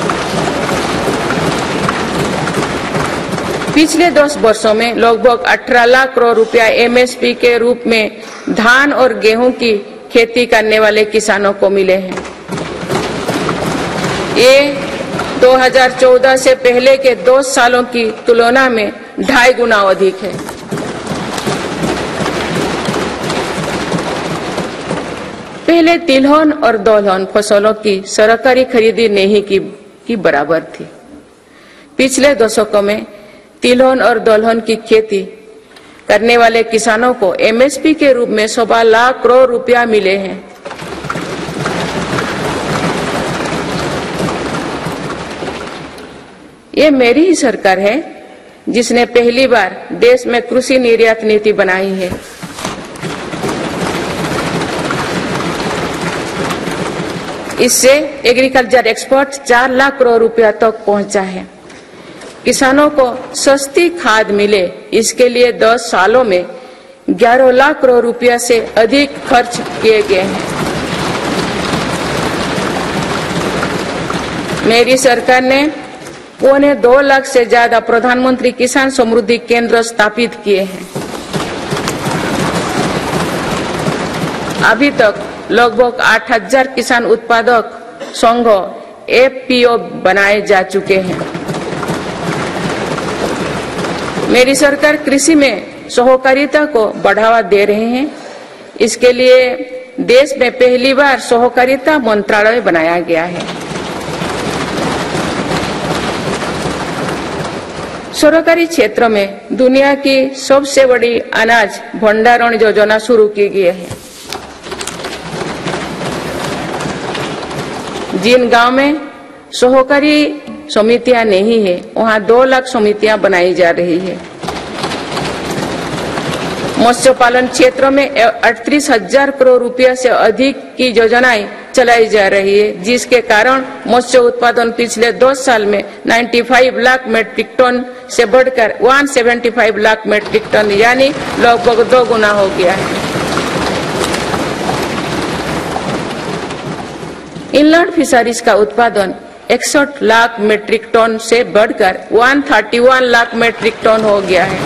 पिछले 10 वर्षों में लगभग 18 लाख करोड़ रुपया एमएसपी के रूप में धान और गेहूं की खेती करने वाले किसानों को मिले हैं। ये 2014 से पहले के 2 सालों की तुलना में 2.5 गुना अधिक है। पहले तिलहन और दलहन फसलों की सरकारी खरीदी नहीं की बराबर थी। पिछले दशकों में तिलहन और दलहन की खेती करने वाले किसानों को एमएसपी के रूप में 1.25 लाख करोड़ रुपया मिले हैं। ये मेरी ही सरकार है जिसने पहली बार देश में कृषि निर्यात नीति बनाई है। इससे एग्रीकल्चर एक्सपोर्ट 4 लाख करोड़ रुपया तक पहुंचा है। किसानों को सस्ती खाद मिले, इसके लिए 10 सालों में 11 लाख करोड़ रुपया से अधिक खर्च किए गए हैं। मेरी सरकार ने 1.25 लाख से ज्यादा प्रधानमंत्री किसान समृद्धि केंद्र स्थापित किए हैं। अभी तक लगभग 8,000 किसान उत्पादक संघ एफपीओ बनाए जा चुके हैं। मेरी सरकार कृषि में सहकारिता को बढ़ावा दे रहे हैं। इसके लिए देश में पहली बार सहकारिता मंत्रालय बनाया गया है। सरकारी क्षेत्र में दुनिया की सबसे बड़ी अनाज भंडारण योजना शुरू की गई है। जिन गांव में सहकारी समितियां नहीं है, वहां 2 लाख समितियां बनाई जा रही है। मत्स्य पालन क्षेत्र में 38,000 करोड़ रुपया से अधिक की योजनाएं चलाई जा रही है, जिसके कारण मत्स्य उत्पादन पिछले 2 साल में 95 लाख मीट्रिक टन से बढ़कर 175 लाख मीट्रिक टन यानी लगभग 2 गुना हो गया है। इनलैंड फिशरीज का उत्पादन 61 लाख मीट्रिक टन से बढ़कर 131 लाख मीट्रिक टन हो गया है।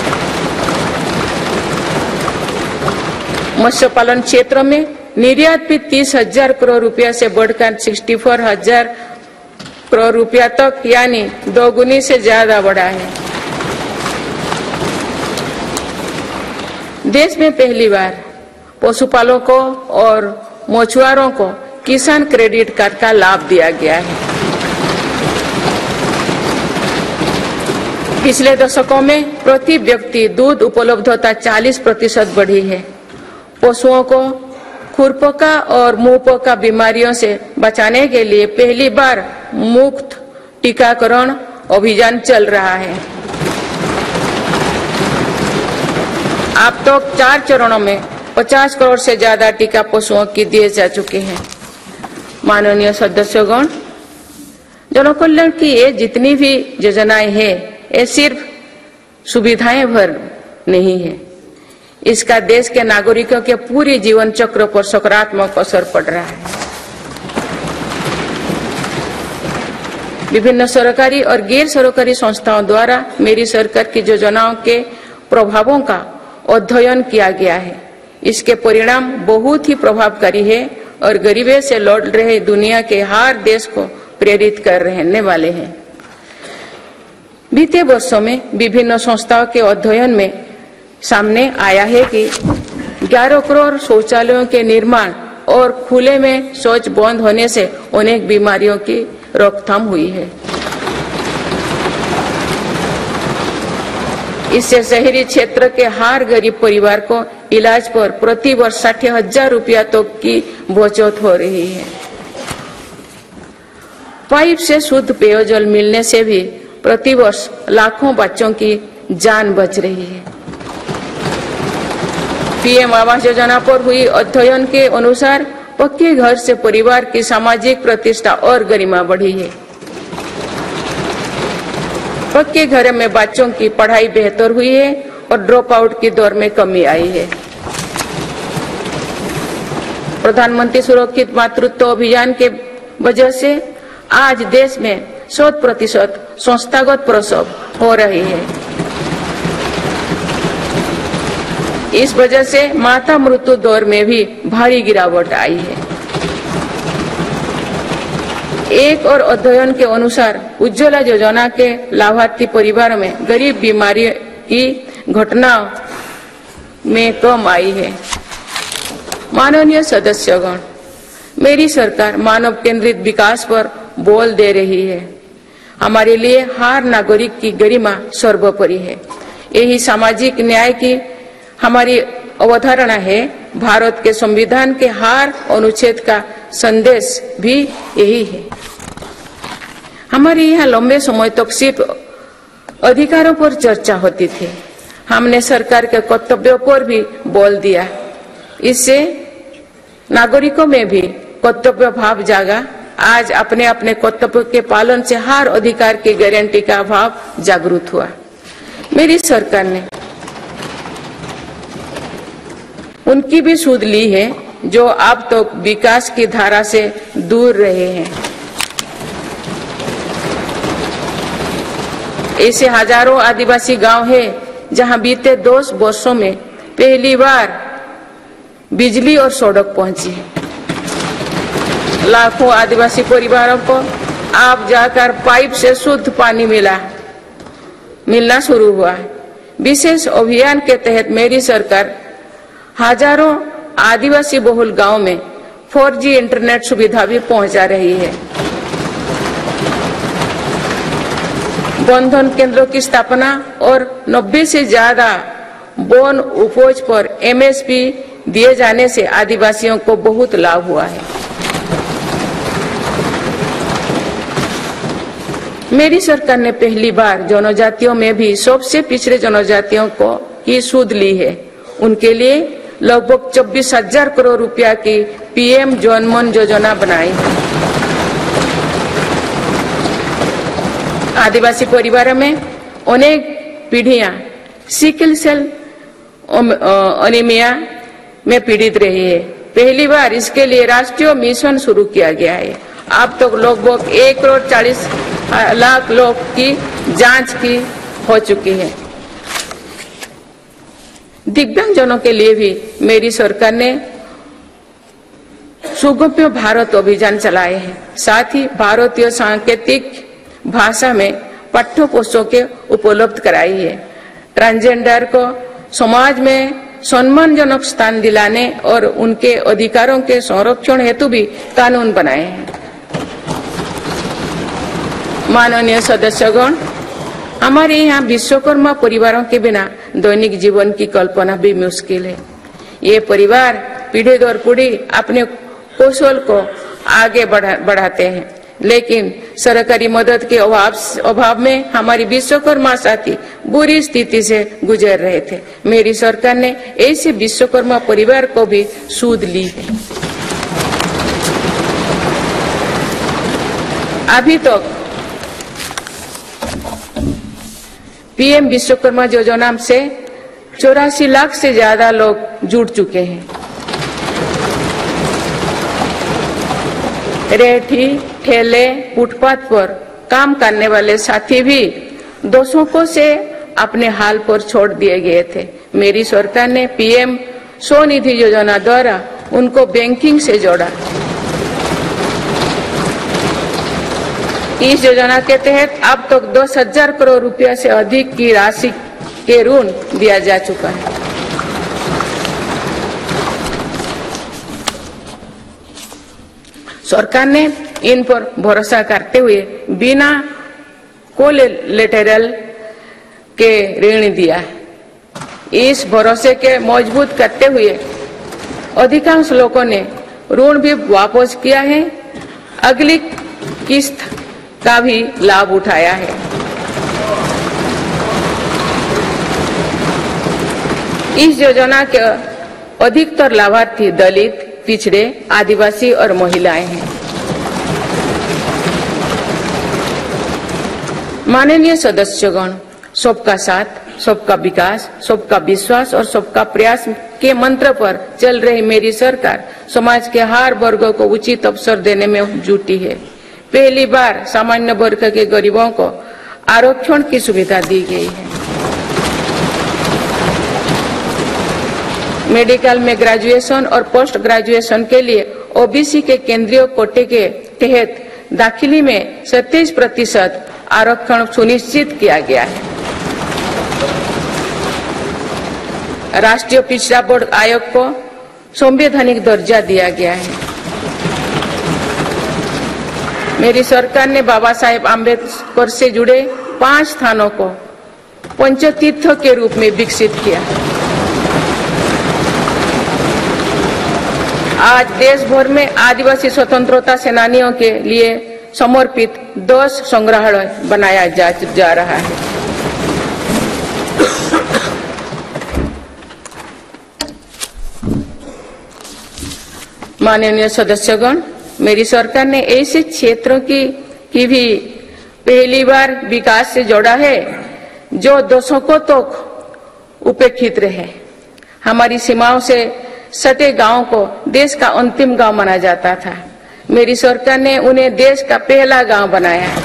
मत्स्य पालन क्षेत्र में निर्यात भी 30,000 करोड़ रुपया से बढ़कर 64,000 करोड़ रुपया तक यानी 2 गुनी से ज्यादा बढ़ा है। देश में पहली बार पशुपालकों और मछुआरों को किसान क्रेडिट कार्ड का लाभ दिया गया है। पिछले दशकों में प्रति व्यक्ति दूध उपलब्धता 40% बढ़ी है। पशुओं को खुरपका और मुंहपका बीमारियों से बचाने के लिए पहली बार मुफ्त टीकाकरण अभियान चल रहा है। अब तक 4 चरणों में 50 करोड़ से ज्यादा टीका पशुओं की दिए जा चुके हैं। माननीय सदस्यगण, जनकल्याण की ये जितनी भी योजनाएं हैं, ये सिर्फ सुविधाएं भर नहीं है, इसका देश के नागरिकों के पूरी जीवन चक्र पर सकारात्मक असर पड़ रहा है। विभिन्न सरकारी और गैर सरकारी संस्थाओं द्वारा मेरी सरकार की योजनाओं के प्रभावों का अध्ययन किया गया है। इसके परिणाम बहुत ही प्रभावकारी है और गरीबी से लड़ रहे दुनिया के हर देश को प्रेरित कर रहने वाले हैं। बीते वर्षों में विभिन्न संस्थाओं के अध्ययन में सामने आया है कि 11 करोड़ शौचालयों के निर्माण और खुले में शौच बंद होने से अनेक बीमारियों की रोकथाम हुई है। इससे शहरी क्षेत्र के हर गरीब परिवार को इलाज पर प्रति वर्ष 60,000 रुपया तक की बचत हो रही है। पाइप से शुद्ध पेयजल मिलने से भी प्रति वर्ष लाखों बच्चों की जान बच रही है। पीएम आवास योजना पर हुई अध्ययन के अनुसार पक्के घर से परिवार की सामाजिक प्रतिष्ठा और गरिमा बढ़ी है। पक्के घर में बच्चों की पढ़ाई बेहतर हुई है और ड्रॉप आउट की दर में कमी आई है। प्रधानमंत्री सुरक्षित मातृत्व अभियान के वजह से आज देश में 100% संस्थागत प्रसव हो रही है। इस वजह से माता मृत्यु दर में भी भारी गिरावट आई है। एक और अध्ययन के अनुसार उज्ज्वला योजना के लाभार्थी परिवारों में गरीब बीमारी की घटना में कम आई है। माननीय सदस्यगण, मेरी सरकार मानव केंद्रित विकास पर बल दे रही है। हमारे लिए हर नागरिक की गरिमा सर्वोपरि है। यही सामाजिक न्याय की हमारी अवधारणा है। भारत के संविधान के हर अनुच्छेद का संदेश भी यही है। हमारे यहाँ लंबे समय तक सिर्फ अधिकारों पर चर्चा होती थी। हमने सरकार के कर्तव्यों पर भी बल दिया। इससे नागरिकों में भी कर्तव्य भाव जागा। आज अपने अपने कर्तव्य के पालन से हर अधिकार की गारंटी का भाव जागृत हुआ। मेरी सरकार ने उनकी भी सुध ली है जो अब तक तो विकास की धारा से दूर रहे हैं। ऐसे हजारों आदिवासी गांव हैं जहां बीते 2 वर्षों में पहली बार बिजली और सड़क पहुंची है। लाखों आदिवासी परिवारों को अब जाकर पाइप से शुद्ध पानी मिलना शुरू हुआ है। विशेष अभियान के तहत मेरी सरकार हजारों आदिवासी बहुल गांव में 4G इंटरनेट सुविधा भी पहुंचा रही है। बंधन केंद्रों की स्थापना और 90 से ज्यादा वन उपज पर MSP दिए जाने से आदिवासियों को बहुत लाभ हुआ है। मेरी सरकार ने पहली बार जनजातियों में भी सबसे पिछड़े जनजातियों को की सुध ली है। उनके लिए लगभग 24,000 करोड़ रुपया की PM जनमन योजना बनाई है। आदिवासी परिवारों में अनेक पीढ़ियां सिकल सेल एनीमिया में पीड़ित रही है। पहली बार इसके लिए राष्ट्रीय मिशन शुरू किया गया है। अब तक लगभग 1,40,00,000 लोग की जांच की हो चुकी है। दिव्यांगजनों के लिए भी मेरी सरकार ने सुगम्य भारत अभियान चलाए हैं। साथ ही भारतीय सांकेतिक भाषा में पाठ्य पुस्तकें उपलब्ध कराई है। ट्रांसजेंडर को समाज में सम्मानजनक स्थान दिलाने और उनके अधिकारों के संरक्षण हेतु भी कानून बनाए हैं। माननीय सदस्यगण, हमारे यहाँ विश्वकर्मा परिवारों के बिना दैनिक जीवन की कल्पना भी मुश्किल है। ये परिवार पीढ़ी दर पीढ़ी अपने कौशल को आगे बढ़ाते हैं, लेकिन सरकारी मदद के अभाव में हमारी विश्वकर्मा साथी बुरी स्थिति से गुजर रहे थे। मेरी सरकार ने ऐसे विश्वकर्मा परिवार को भी सुध ली है। अभी तक PM विश्वकर्मा योजना से 84 लाख से ज्यादा लोग जुड़ चुके हैं। रेहड़ी ठेले फुटपाथ पर काम करने वाले साथी भी दशकों से अपने हाल पर छोड़ दिए गए थे। मेरी सरकार ने PM स्वनिधि योजना द्वारा उनको बैंकिंग से जोड़ा। इस योजना के तहत अब तक 10,000 करोड़ रुपया से अधिक की राशि के ऋण दिया जा चुका है। सरकार ने इन पर भरोसा करते हुए बिना कोलेटरल के ऋण दिया है। इस भरोसे के मजबूत करते हुए अधिकांश लोगों ने ऋण भी वापस किया है। अगली किस्त का भी लाभ उठाया है। इस योजना के अधिकतर लाभार्थी दलित, पिछड़े, आदिवासी और महिलाएं हैं। माननीय सदस्यगण, सबका साथ, सबका विकास, सबका विश्वास और सबका प्रयास के मंत्र पर चल रही मेरी सरकार समाज के हर वर्ग को उचित अवसर देने में जुटी है। पहली बार सामान्य वर्ग के गरीबों को आरक्षण की सुविधा दी गई है। मेडिकल में ग्रेजुएशन और पोस्ट ग्रेजुएशन के लिए ओबीसी के केंद्रीय कोटे के तहत दाखिली में 27% आरक्षण सुनिश्चित किया गया है। राष्ट्रीय पिछड़ा बोर्ड आयोग को संवैधानिक दर्जा दिया गया है। मेरी सरकार ने बाबा साहेब आम्बेडकर से जुड़े 5 स्थानों को पंचतीर्थ के रूप में विकसित किया। आज देश भर में आदिवासी स्वतंत्रता सेनानियों के लिए समर्पित 10 संग्रहालय बनाया जा रहा है। माननीय सदस्यगण, मेरी सरकार ने ऐसे क्षेत्रों की भी पहली बार विकास से जोड़ा है जो दशकों तक उपेक्षित रहे। हमारी सीमाओं से सटे गांवों को देश का अंतिम गांव माना जाता था। मेरी सरकार ने उन्हें देश का पहला गांव बनाया है।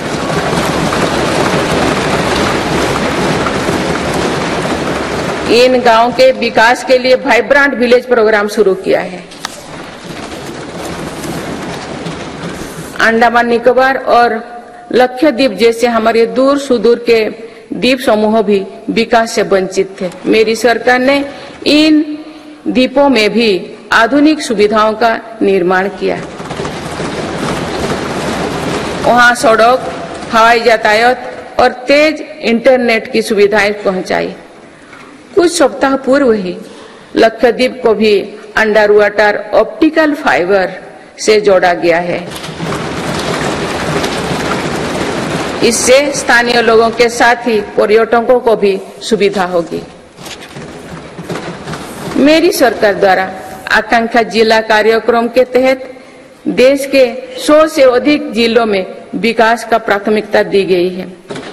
इन गांवों के विकास के लिए वाइब्रेंट विलेज प्रोग्राम शुरू किया है। अंडमान निकोबार और लक्षद्वीप जैसे हमारे दूर सुदूर के द्वीप समूह भी विकास से वंचित थे। मेरी सरकार ने इन द्वीपों में भी आधुनिक सुविधाओं का निर्माण किया। वहां सड़क, हवाई यातायात और तेज इंटरनेट की सुविधाएं पहुंचाई। कुछ सप्ताह पूर्व ही लक्षद्वीप को भी अंडर वाटर ऑप्टिकल फाइबर से जोड़ा गया है। इससे स्थानीय लोगों के साथ ही पर्यटकों को भी सुविधा होगी। मेरी सरकार द्वारा आकांक्षा जिला कार्यक्रम के तहत देश के 100 से अधिक जिलों में विकास का प्राथमिकता दी गई है।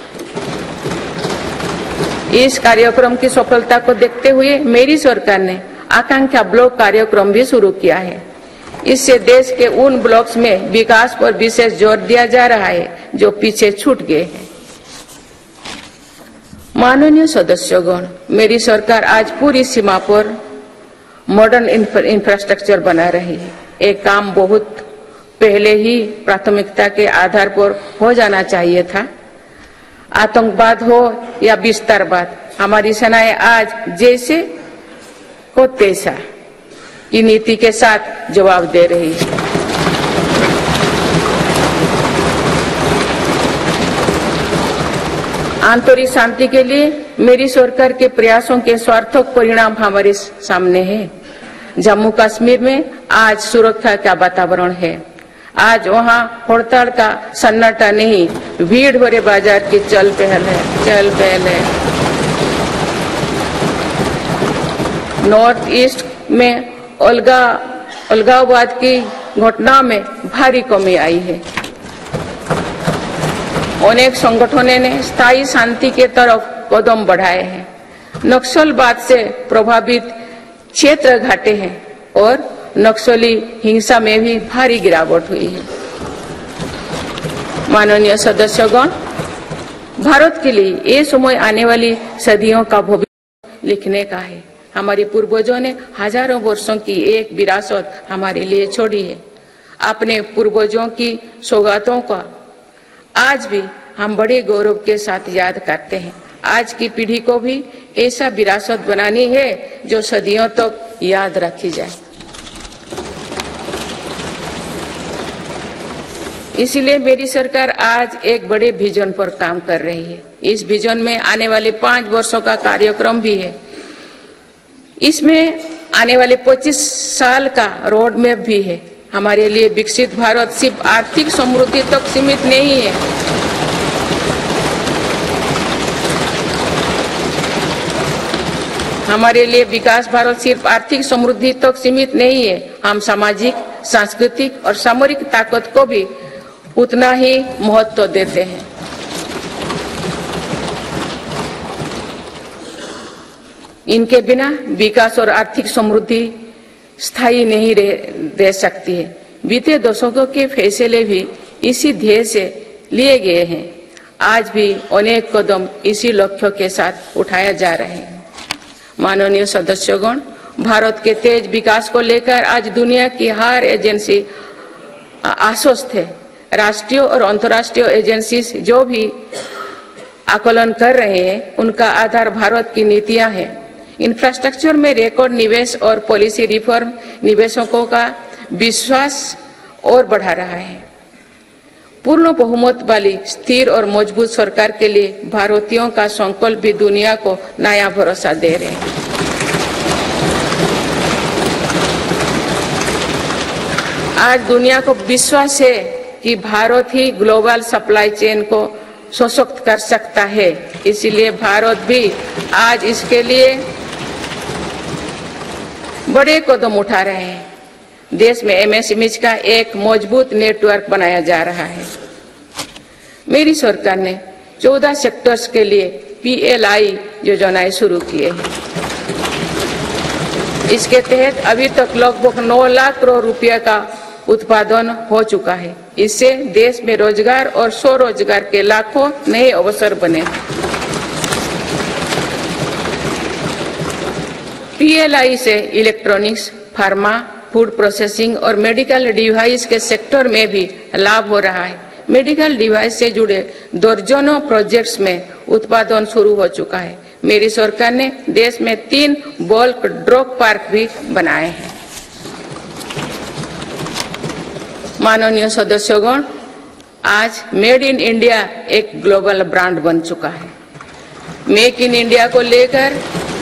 इस कार्यक्रम की सफलता को देखते हुए मेरी सरकार ने आकांक्षा ब्लॉक कार्यक्रम भी शुरू किया है। इससे देश के उन ब्लॉक्स में विकास पर विशेष जोर दिया जा रहा है जो पीछे छूट गए हैं। माननीय सदस्यगण, मेरी सरकार आज पूरी सीमा पर मॉडर्न इंफ्रास्ट्रक्चर बना रही है। एक काम बहुत पहले ही प्राथमिकता के आधार पर हो जाना चाहिए था। आतंकवाद हो या विस्तारवाद, हमारी सेनाएं आज जैसे को तैसा की नीति के साथ जवाब दे रही है। आंतरिक शांति के लिए मेरी सरकार के प्रयासों के सार्थक परिणाम हमारे सामने है। जम्मू कश्मीर में आज सुरक्षा का वातावरण है। आज वहाँ हड़ताल का सन्नाटा नहीं, भीड़ भरे बाजार की चल पहल है। नॉर्थ ईस्ट में अलगाववाद की घटना में भारी कमी आई है। अनेक संगठनों ने स्थायी शांति के तरफ कदम बढ़ाए हैं। नक्सलवाद से प्रभावित क्षेत्र घटे हैं और नक्सली हिंसा में भी भारी गिरावट हुई है। माननीय सदस्यगण, भारत के लिए ये समय आने वाली सदियों का भविष्य लिखने का है। हमारे पूर्वजों ने हजारों वर्षों की एक विरासत हमारे लिए छोड़ी है। अपने पूर्वजों की सौगातों का आज भी हम बड़े गौरव के साथ याद करते हैं। आज की पीढ़ी को भी ऐसा विरासत बनानी है जो सदियों तक याद रखी जाए। इसलिए मेरी सरकार आज एक बड़े विजन पर काम कर रही है। इस विजन में आने वाले 5 वर्षों का कार्यक्रम भी है। इसमें आने वाले 25 साल का रोड मैप भी है। हमारे लिए विकसित भारत सिर्फ आर्थिक समृद्धि तक सीमित नहीं है। हमारे लिए विकास भारत सिर्फ आर्थिक समृद्धि तक सीमित नहीं है, हम सामाजिक, सांस्कृतिक और सामरिक ताकत को भी उतना ही महत्व देते हैं। इनके बिना विकास और आर्थिक समृद्धि स्थायी नहीं रह सकती है। बीते दशकों के फैसले भी इसी ध्येय से लिए गए हैं। आज भी अनेक कदम इसी लक्ष्य के साथ उठाया जा रहे हैं। माननीय सदस्यगण, भारत के तेज विकास को लेकर आज दुनिया की हर एजेंसी आश्वस्त है। राष्ट्रीय और अंतर्राष्ट्रीय एजेंसी जो भी आकलन कर रहे हैं, उनका आधार भारत की नीतियां हैं। इंफ्रास्ट्रक्चर में रिकॉर्ड निवेश और पॉलिसी रिफॉर्म निवेशकों का विश्वास और बढ़ा रहा है। पूर्ण बहुमत वाली स्थिर और मजबूत सरकार के लिए भारतीयों का संकल्प भी दुनिया को नया भरोसा दे रहे हैं। आज दुनिया को विश्वास है कि भारत ही ग्लोबल सप्लाई चेन को सशक्त कर सकता है। इसलिए भारत भी आज इसके लिए बड़े कदम उठा रहे हैं। देश में एमएसएमई का एक मजबूत नेटवर्क बनाया जा रहा है। मेरी सरकार ने 14 सेक्टर्स के लिए पीएलआई योजनाएं शुरू किए हैं। इसके तहत अभी तक लगभग 9 लाख करोड़ रुपए का उत्पादन हो चुका है। इससे देश में रोजगार और स्वरोजगार के लाखों नए अवसर बने। पीएलआई से इलेक्ट्रॉनिक्स, फार्मा, फूड प्रोसेसिंग और मेडिकल डिवाइस के सेक्टर में भी लाभ हो रहा है। मेडिकल डिवाइस से जुड़े दर्जनों प्रोजेक्ट्स में उत्पादन शुरू हो चुका है। मेरी सरकार ने देश में 3 बल्क ड्रग पार्क भी बनाए हैं। माननीय सदस्यगण, आज मेड इन इंडिया एक ग्लोबल ब्रांड बन चुका है। मेक इन इंडिया को लेकर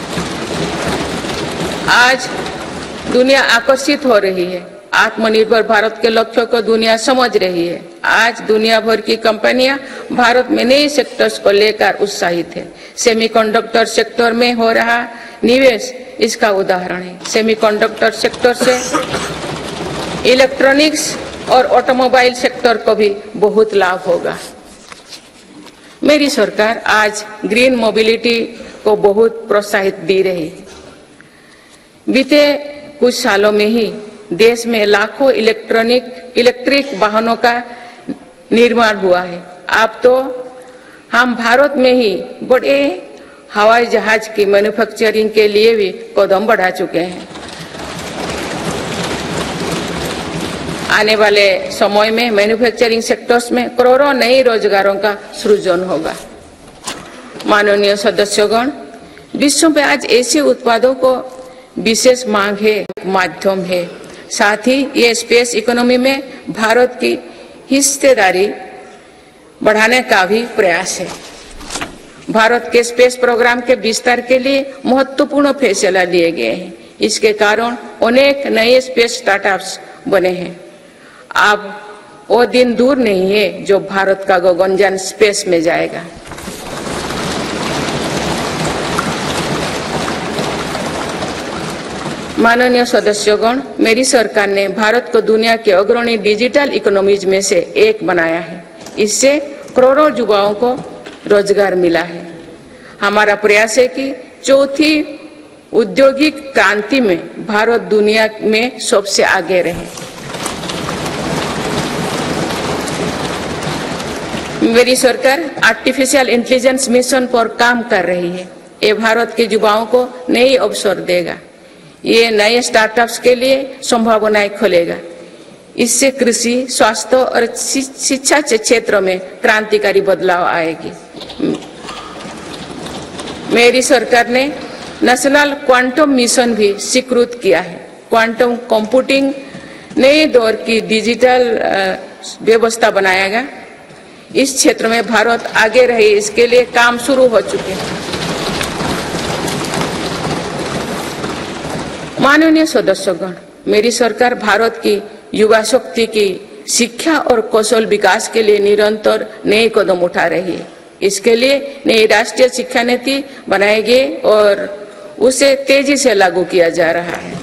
आज दुनिया आकर्षित हो रही है। आत्मनिर्भर भारत के लक्ष्य को दुनिया समझ रही है। आज दुनिया भर की कंपनियां भारत में नए सेक्टर्स को लेकर उत्साहित है। सेमीकंडक्टर सेक्टर में हो रहा निवेश इसका उदाहरण है। सेमीकंडक्टर सेक्टर से इलेक्ट्रॉनिक्स और ऑटोमोबाइल सेक्टर को भी बहुत लाभ होगा। मेरी सरकार आज ग्रीन मोबिलिटी को बहुत प्रोत्साहित दे रही है। बीते कुछ सालों में ही देश में लाखों इलेक्ट्रिक वाहनों का निर्माण हुआ है। अब तो हम भारत में ही बड़े हवाई जहाज की मैन्युफैक्चरिंग के लिए भी कदम बढ़ा चुके हैं। आने वाले समय में मैन्युफैक्चरिंग सेक्टर्स में करोड़ों नए रोजगारों का सृजन होगा। माननीय सदस्यगण, विश्व में आज ऐसे उत्पादों को विशेष मांग है, माध्यम है। साथ ही ये स्पेस इकोनॉमी में भारत की हिस्सेदारी बढ़ाने का भी प्रयास है। भारत के स्पेस प्रोग्राम के विस्तार के लिए महत्वपूर्ण फैसला लिए गए हैं। इसके कारण अनेक नए स्पेस स्टार्टअप्स बने हैं। अब वो दिन दूर नहीं है जो भारत का गगनयान स्पेस में जाएगा। माननीय सदस्यगण, मेरी सरकार ने भारत को दुनिया के अग्रणी डिजिटल इकोनॉमीज में से एक बनाया है। इससे करोड़ों युवाओं को रोजगार मिला है। हमारा प्रयास है कि चौथी औद्योगिक क्रांति में भारत दुनिया में सबसे आगे रहे। मेरी सरकार आर्टिफिशियल इंटेलिजेंस मिशन पर काम कर रही है। ये भारत के युवाओं को नए अवसर देगा। ये नए स्टार्टअप्स के लिए संभावनाएं खोलेगा। इससे कृषि, स्वास्थ्य और शिक्षा के क्षेत्र में क्रांतिकारी बदलाव आएगी। मेरी सरकार ने नेशनल क्वांटम मिशन भी स्वीकृत किया है। क्वांटम कंप्यूटिंग नए दौर की डिजिटल व्यवस्था बनाएगा। इस क्षेत्र में भारत आगे रहे, इसके लिए काम शुरू हो चुके हैं। माननीय सदस्यगण, मेरी सरकार भारत की युवा शक्ति की शिक्षा और कौशल विकास के लिए निरंतर नए कदम उठा रही है। इसके लिए नई राष्ट्रीय शिक्षा नीति बनाई गई और उसे तेजी से लागू किया जा रहा है।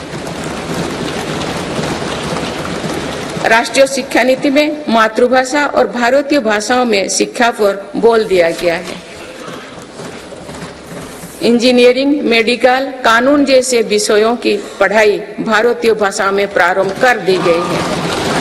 राष्ट्रीय शिक्षा नीति में मातृभाषा और भारतीय भाषाओं में शिक्षा पर बल दिया गया है। इंजीनियरिंग, मेडिकल, कानून जैसे विषयों की पढ़ाई भारतीय भाषा में प्रारंभ कर दी गई है।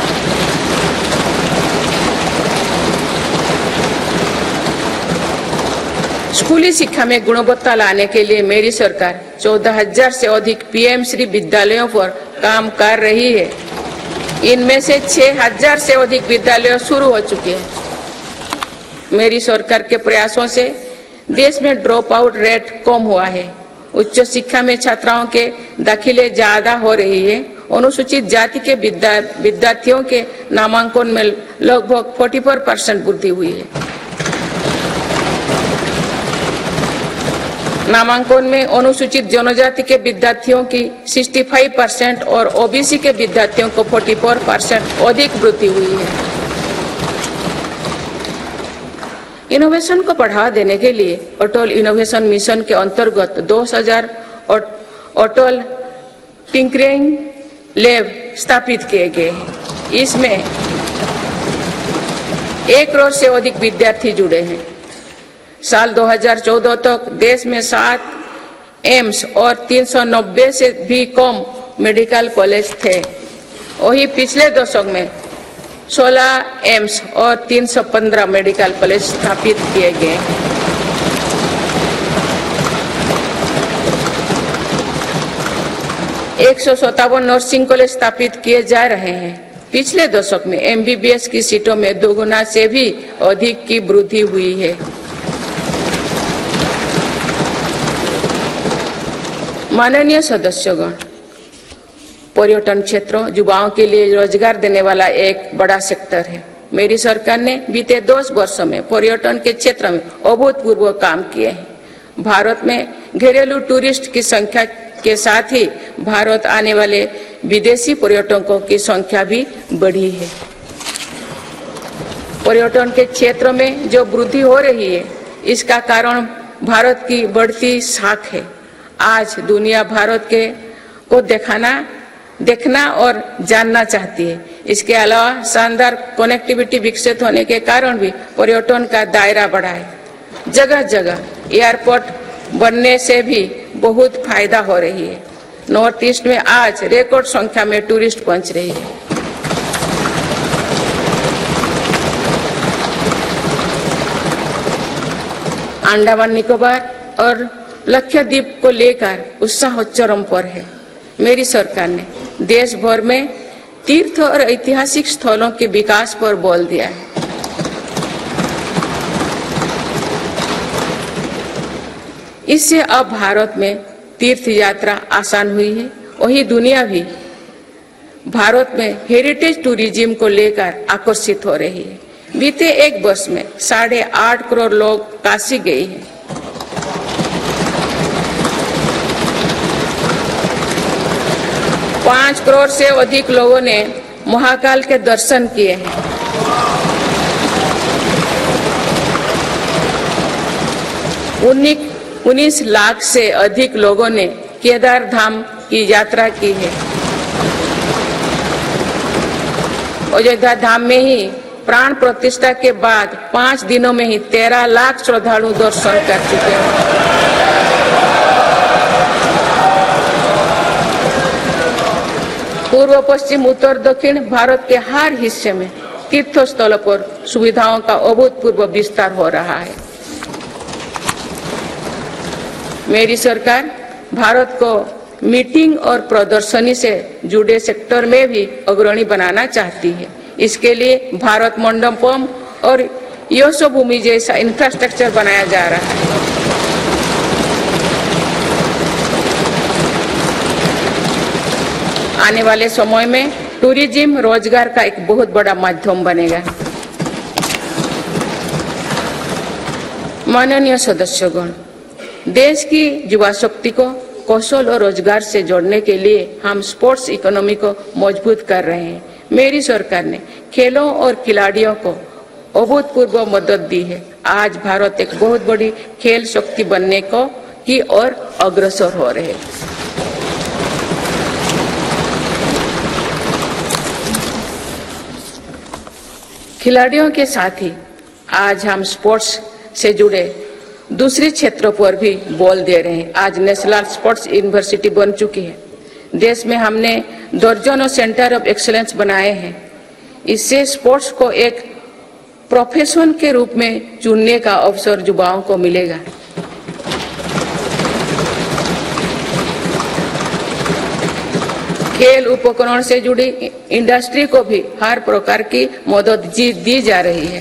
स्कूली शिक्षा में गुणवत्ता लाने के लिए मेरी सरकार 14,000 से अधिक पीएम श्री विद्यालयों पर काम कर रही है। इनमें से 6,000 से अधिक विद्यालय शुरू हो चुके हैं। मेरी सरकार के प्रयासों से देश में ड्रॉप आउट रेट कम हुआ है। उच्च शिक्षा में छात्राओं के दाखिले ज्यादा हो रही है। अनुसूचित जाति के विद्यार्थियों के नामांकन में लगभग 44% वृद्धि हुई है। नामांकन में अनुसूचित जनजाति के विद्यार्थियों की 65% और ओबीसी के विद्यार्थियों को 44% अधिक वृद्धि हुई है। इनोवेशन को बढ़ावा देने के लिए अटल इनोवेशन मिशन के अंतर्गत 2000 अटल टिंकरिंग लैब स्थापित किए गए हैं। इसमें 1 करोड़ से अधिक विद्यार्थी जुड़े हैं। साल 2014 तक देश में 7 एम्स और 390 से भी कम मेडिकल कॉलेज थे। वही पिछले दशक में 16 एम्स और 315 मेडिकल कॉलेज स्थापित किए गए। 157 नर्सिंग कॉलेज स्थापित किए जा रहे हैं। पिछले दशक में एमबीबीएस की सीटों में 2 गुना से भी अधिक की वृद्धि हुई है। माननीय सदस्यगण, पर्यटन क्षेत्र युवाओं के लिए रोजगार देने वाला एक बड़ा सेक्टर है। मेरी सरकार ने बीते 10 वर्षों में पर्यटन के क्षेत्र में अभूतपूर्व काम किए हैं। भारत में घरेलू टूरिस्ट की संख्या के साथ ही भारत आने वाले विदेशी पर्यटकों की संख्या भी बढ़ी है। पर्यटन के क्षेत्र में जो वृद्धि हो रही है, इसका कारण भारत की बढ़ती साख है। आज दुनिया भारत को देखना और जानना चाहती है। इसके अलावा शानदार कनेक्टिविटी विकसित होने के कारण भी पर्यटन का दायरा बढ़ा है। जगह जगह एयरपोर्ट बनने से भी बहुत फायदा हो रही है। नॉर्थ ईस्ट में आज रिकॉर्ड संख्या में टूरिस्ट पहुंच रही है। अंडमान निकोबार और लक्षद्वीप को लेकर उत्साह चरम पर है। मेरी सरकार ने देश भर में तीर्थ और ऐतिहासिक स्थलों के विकास पर बल दिया है। इससे अब भारत में तीर्थ यात्रा आसान हुई है। वही दुनिया भी भारत में हेरिटेज टूरिज्म को लेकर आकर्षित हो रही है। बीते 1 वर्ष में 8.5 करोड़ लोग काशी गए हैं। 5 करोड़ से अधिक लोगों ने महाकाल के दर्शन किए हैं। उन्नीस लाख से अधिक लोगों ने केदार धाम की यात्रा की है। अयोध्या धाम में ही प्राण प्रतिष्ठा के बाद 5 दिनों में ही 13 लाख श्रद्धालु दर्शन कर चुके हैं। पूर्व पश्चिम उत्तर दक्षिण भारत के हर हिस्से में तीर्थ स्थलों पर सुविधाओं का अभूतपूर्व विस्तार हो रहा है। मेरी सरकार भारत को मीटिंग और प्रदर्शनी से जुड़े सेक्टर में भी अग्रणी बनाना चाहती है। इसके लिए भारत मंडपम और यशोभूमि जैसा इंफ्रास्ट्रक्चर बनाया जा रहा है। आने वाले समय में टूरिज्म रोजगार का एक बहुत बड़ा माध्यम बनेगा। माननीय सदस्यगण, देश की युवा शक्ति को कौशल और रोजगार से जोड़ने के लिए हम स्पोर्ट्स इकोनॉमी को मजबूत कर रहे हैं। मेरी सरकार ने खेलों और खिलाड़ियों को अभूतपूर्व मदद दी है। आज भारत एक बहुत बड़ी खेल शक्ति बनने को की ओर अग्रसर हो रहे हैं। खिलाड़ियों के साथ ही आज हम स्पोर्ट्स से जुड़े दूसरे क्षेत्रों पर भी बल दे रहे हैं। आज नेशनल स्पोर्ट्स यूनिवर्सिटी बन चुकी है। देश में हमने दर्जनों सेंटर ऑफ एक्सीलेंस बनाए हैं। इससे स्पोर्ट्स को एक प्रोफेशन के रूप में चुनने का अवसर युवाओं को मिलेगा। खेल उपकरण से जुड़ी इंडस्ट्री को भी हर प्रकार की मदद दी जा रही है।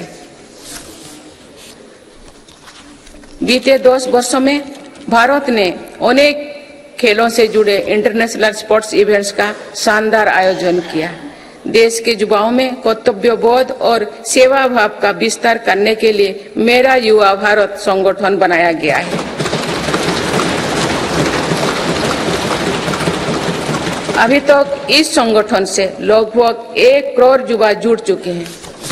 बीते 10 वर्षों में भारत ने अनेक खेलों से जुड़े इंटरनेशनल स्पोर्ट्स इवेंट्स का शानदार आयोजन किया। देश के युवाओं में कर्तव्यबोध और सेवा भाव का विस्तार करने के लिए मेरा युवा भारत संगठन बनाया गया है। अभी तक इस संगठन से लगभग 1 करोड़ युवा जुड़ चुके हैं।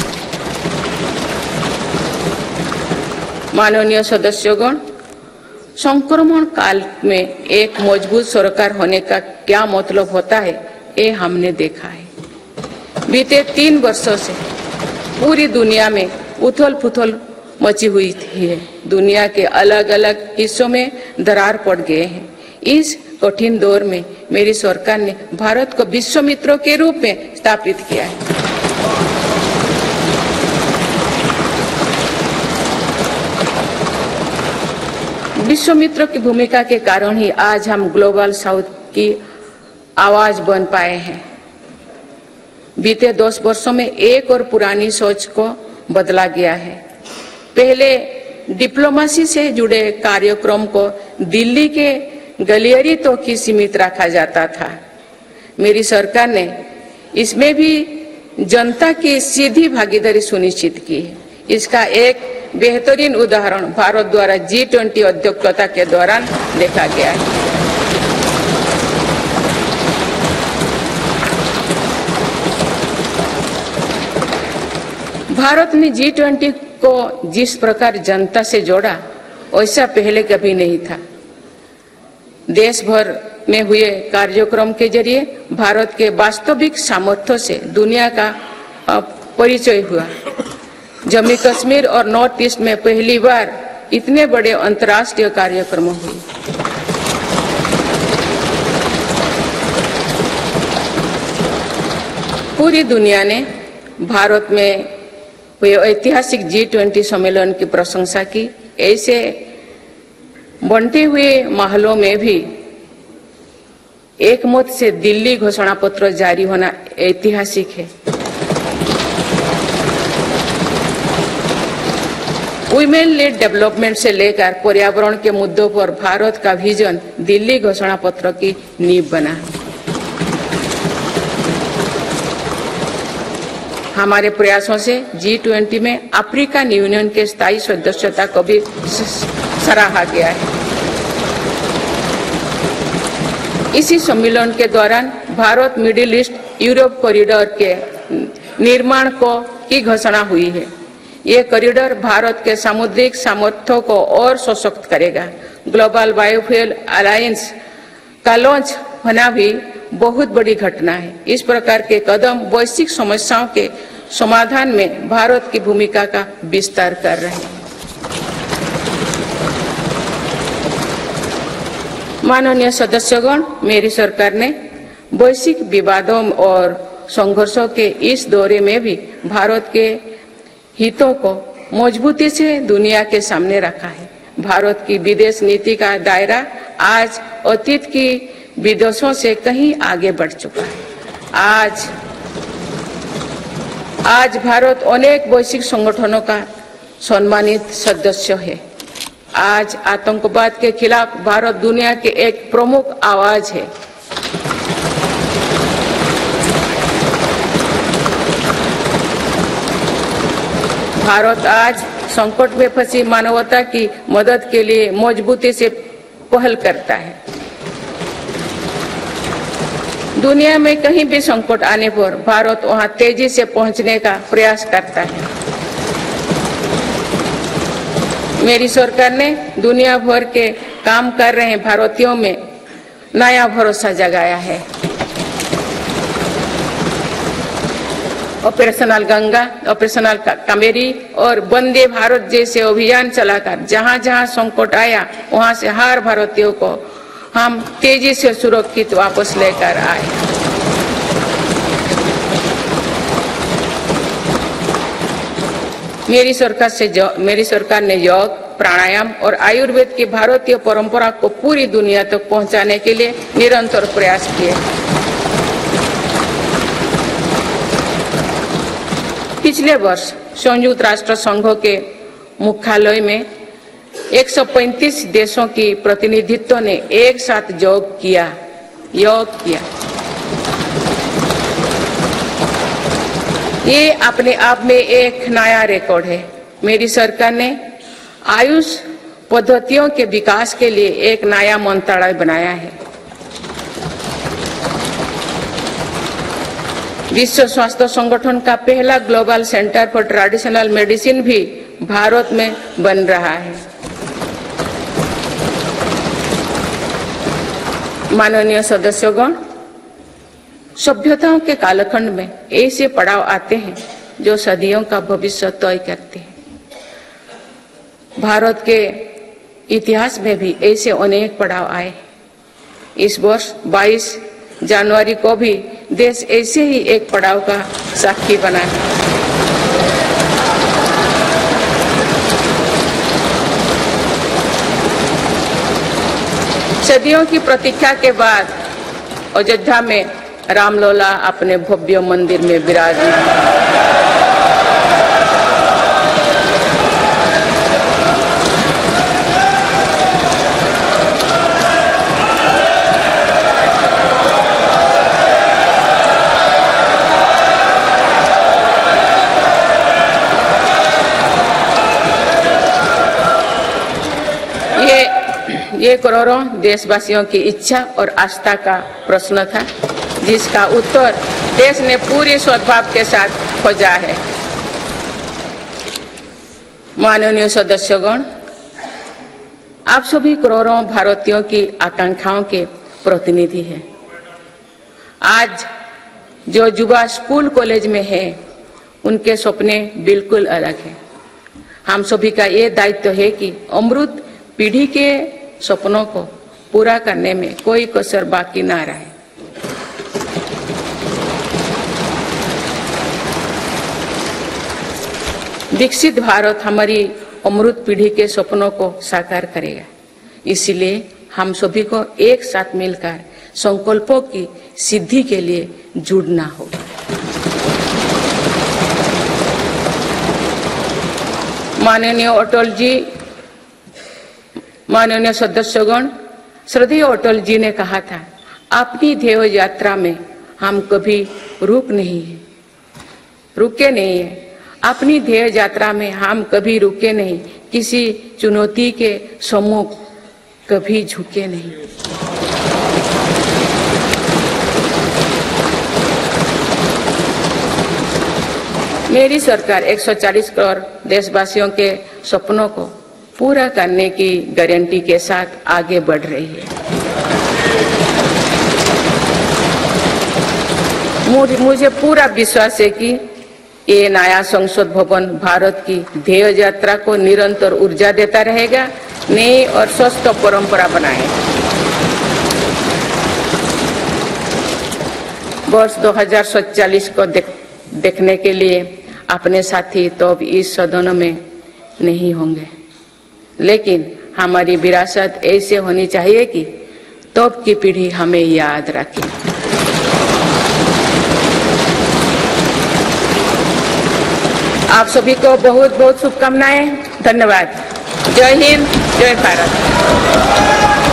माननीय सदस्यगण, संक्रमण काल में एक मजबूत सरकार होने का क्या मतलब होता है, ये हमने देखा है। बीते 3 वर्षों से पूरी दुनिया में उथल-पुथल मची हुई है। दुनिया के अलग अलग हिस्सों में दरार पड़ गए हैं। इस कठिन दौर में मेरी सरकार ने भारत को विश्व मित्रों के रूप में स्थापित किया है। विश्व मित्रों की भूमिका के कारण ही आज हम ग्लोबल साउथ की आवाज बन पाए हैं। बीते 10 वर्षों में एक और पुरानी सोच को बदला गया है। पहले डिप्लोमेसी से जुड़े कार्यक्रम को दिल्ली के गलियारे तो की सीमित रखा जाता था। मेरी सरकार ने इसमें भी जनता की सीधी भागीदारी सुनिश्चित की है। इसका एक बेहतरीन उदाहरण भारत द्वारा G20 अध्यक्षता के दौरान देखा गया है। भारत ने G20 को जिस प्रकार जनता से जोड़ा, वैसा पहले कभी नहीं था। देश भर में हुए कार्यक्रम के जरिए भारत के वास्तविक सामर्थ्य से दुनिया का परिचय हुआ। जम्मू कश्मीर और नॉर्थ ईस्ट में पहली बार इतने बड़े अंतर्राष्ट्रीय कार्यक्रम हुए। पूरी दुनिया ने भारत में हुए ऐतिहासिक G20 सम्मेलन की प्रशंसा की। ऐसे बंटे हुए माहौलों में भी एक मत से दिल्ली घोषणा पत्र जारी होना ऐतिहासिक है। वुमेन लेड डेवलपमेंट से लेकर पर्यावरण के मुद्दों पर भारत का विजन दिल्ली घोषणा पत्र की नींव बना। हमारे प्रयासों से G20 में अफ्रीकन यूनियन के स्थायी सदस्यता को भी सराहा गया है। इसी सम्मेलन के दौरान Bharat middle east Europe corridor के निर्माण की घोषणा हुई है। ये कॉरिडोर भारत के सामुद्रिक सामर्थ्य को और सशक्त करेगा। ग्लोबल बायोफ्यूल अलायंस का लॉन्च होना भी बहुत बड़ी घटना है। इस प्रकार के कदम वैश्विक समस्याओं के समाधान में भारत की भूमिका का विस्तार कर रहे हैं। माननीय सदस्यगण, मेरी सरकार ने वैश्विक विवादों और संघर्षों के इस दौरे में भी भारत के हितों को मजबूती से दुनिया के सामने रखा है। भारत की विदेश नीति का दायरा आज अतीत की विदेशों से कहीं आगे बढ़ चुका है। आज भारत अनेक वैश्विक संगठनों का सम्मानित सदस्य है। आज आतंकवाद के खिलाफ भारत दुनिया के एक प्रमुख आवाज है। भारत आज संकट में फंसी मानवता की मदद के लिए मजबूती से पहल करता है। दुनिया में कहीं भी संकट आने पर भारत वहां तेजी से पहुंचने का प्रयास करता है। मेरी सरकार ने दुनिया भर के काम कर रहे भारतीयों में नया भरोसा जगाया है। ऑपरेशनल गंगा, ऑपरेशनल कावेरी और वंदे भारत जैसे अभियान चलाकर जहां जहां संकट आया वहां से हर भारतीयों को हम तेजी से सुरक्षित वापस लेकर आए। मेरी सरकार ने योग, प्राणायाम और आयुर्वेद की भारतीय परंपरा को पूरी दुनिया तक पहुंचाने के लिए निरंतर प्रयास किए। पिछले वर्ष संयुक्त राष्ट्र संघ के मुख्यालय में 135 देशों की प्रतिनिधित्व ने एक साथ योग किया। ये अपने आप में एक नया रिकॉर्ड है। मेरी सरकार ने आयुष पद्धतियों के विकास के लिए एक नया मंत्रालय बनाया है। विश्व स्वास्थ्य संगठन का पहला global centre for traditional medicine भी भारत में बन रहा है। माननीय सदस्यगण, सभ्यताओं के कालखंड में ऐसे पड़ाव आते हैं जो सदियों का भविष्य तय करते हैं। भारत के इतिहास में भी ऐसे अनेक पड़ाव आए। इस वर्ष 22 जनवरी को भी देश ऐसे ही एक पड़ाव का साक्षी बना है। सदियों की प्रतीक्षा के बाद अयोध्या में रामलला अपने भव्य मंदिर में विराजमान। ये करोड़ों देशवासियों की इच्छा और आस्था का प्रश्न था, जिसका उत्तर देश ने पूरे सद्भाव के साथ खोजा है। माननीय सदस्यगण, आप सभी करोड़ों भारतीयों की आकांक्षाओं के प्रतिनिधि हैं। आज जो युवा स्कूल कॉलेज में है, उनके सपने बिल्कुल अलग हैं। हम सभी का ये दायित्व है कि अमृत पीढ़ी के सपनों को पूरा करने में कोई कसर बाकी ना रहे। विकसित भारत हमारी अमृत पीढ़ी के सपनों को साकार करेगा। इसलिए हम सभी को एक साथ मिलकर संकल्पों की सिद्धि के लिए जुड़ना होगा। माननीय अटल जी, माननीय सदस्यगण, श्रद्धेय अटल जी ने कहा था, अपनी ध्येय यात्रा में हम कभी रुके नहीं है। अपनी ध्येय यात्रा में हम कभी रुके नहीं, किसी चुनौती के सम्मुख कभी झुके नहीं। मेरी सरकार 140 करोड़ देशवासियों के सपनों को पूरा करने की गारंटी के साथ आगे बढ़ रही है। मुझे पूरा विश्वास है कि ये नया संसद भवन भारत की ध्येय यात्रा को निरंतर ऊर्जा देता रहेगा, नई और स्वस्थ परंपरा बनाएगा। वर्ष 2047 को देखने के लिए अपने साथी तो अब इस सदन में नहीं होंगे, लेकिन हमारी विरासत ऐसे होनी चाहिए कि तब की पीढ़ी हमें याद रखे। आप सभी को बहुत बहुत शुभकामनाएं। धन्यवाद। जय हिंद, जय भारत।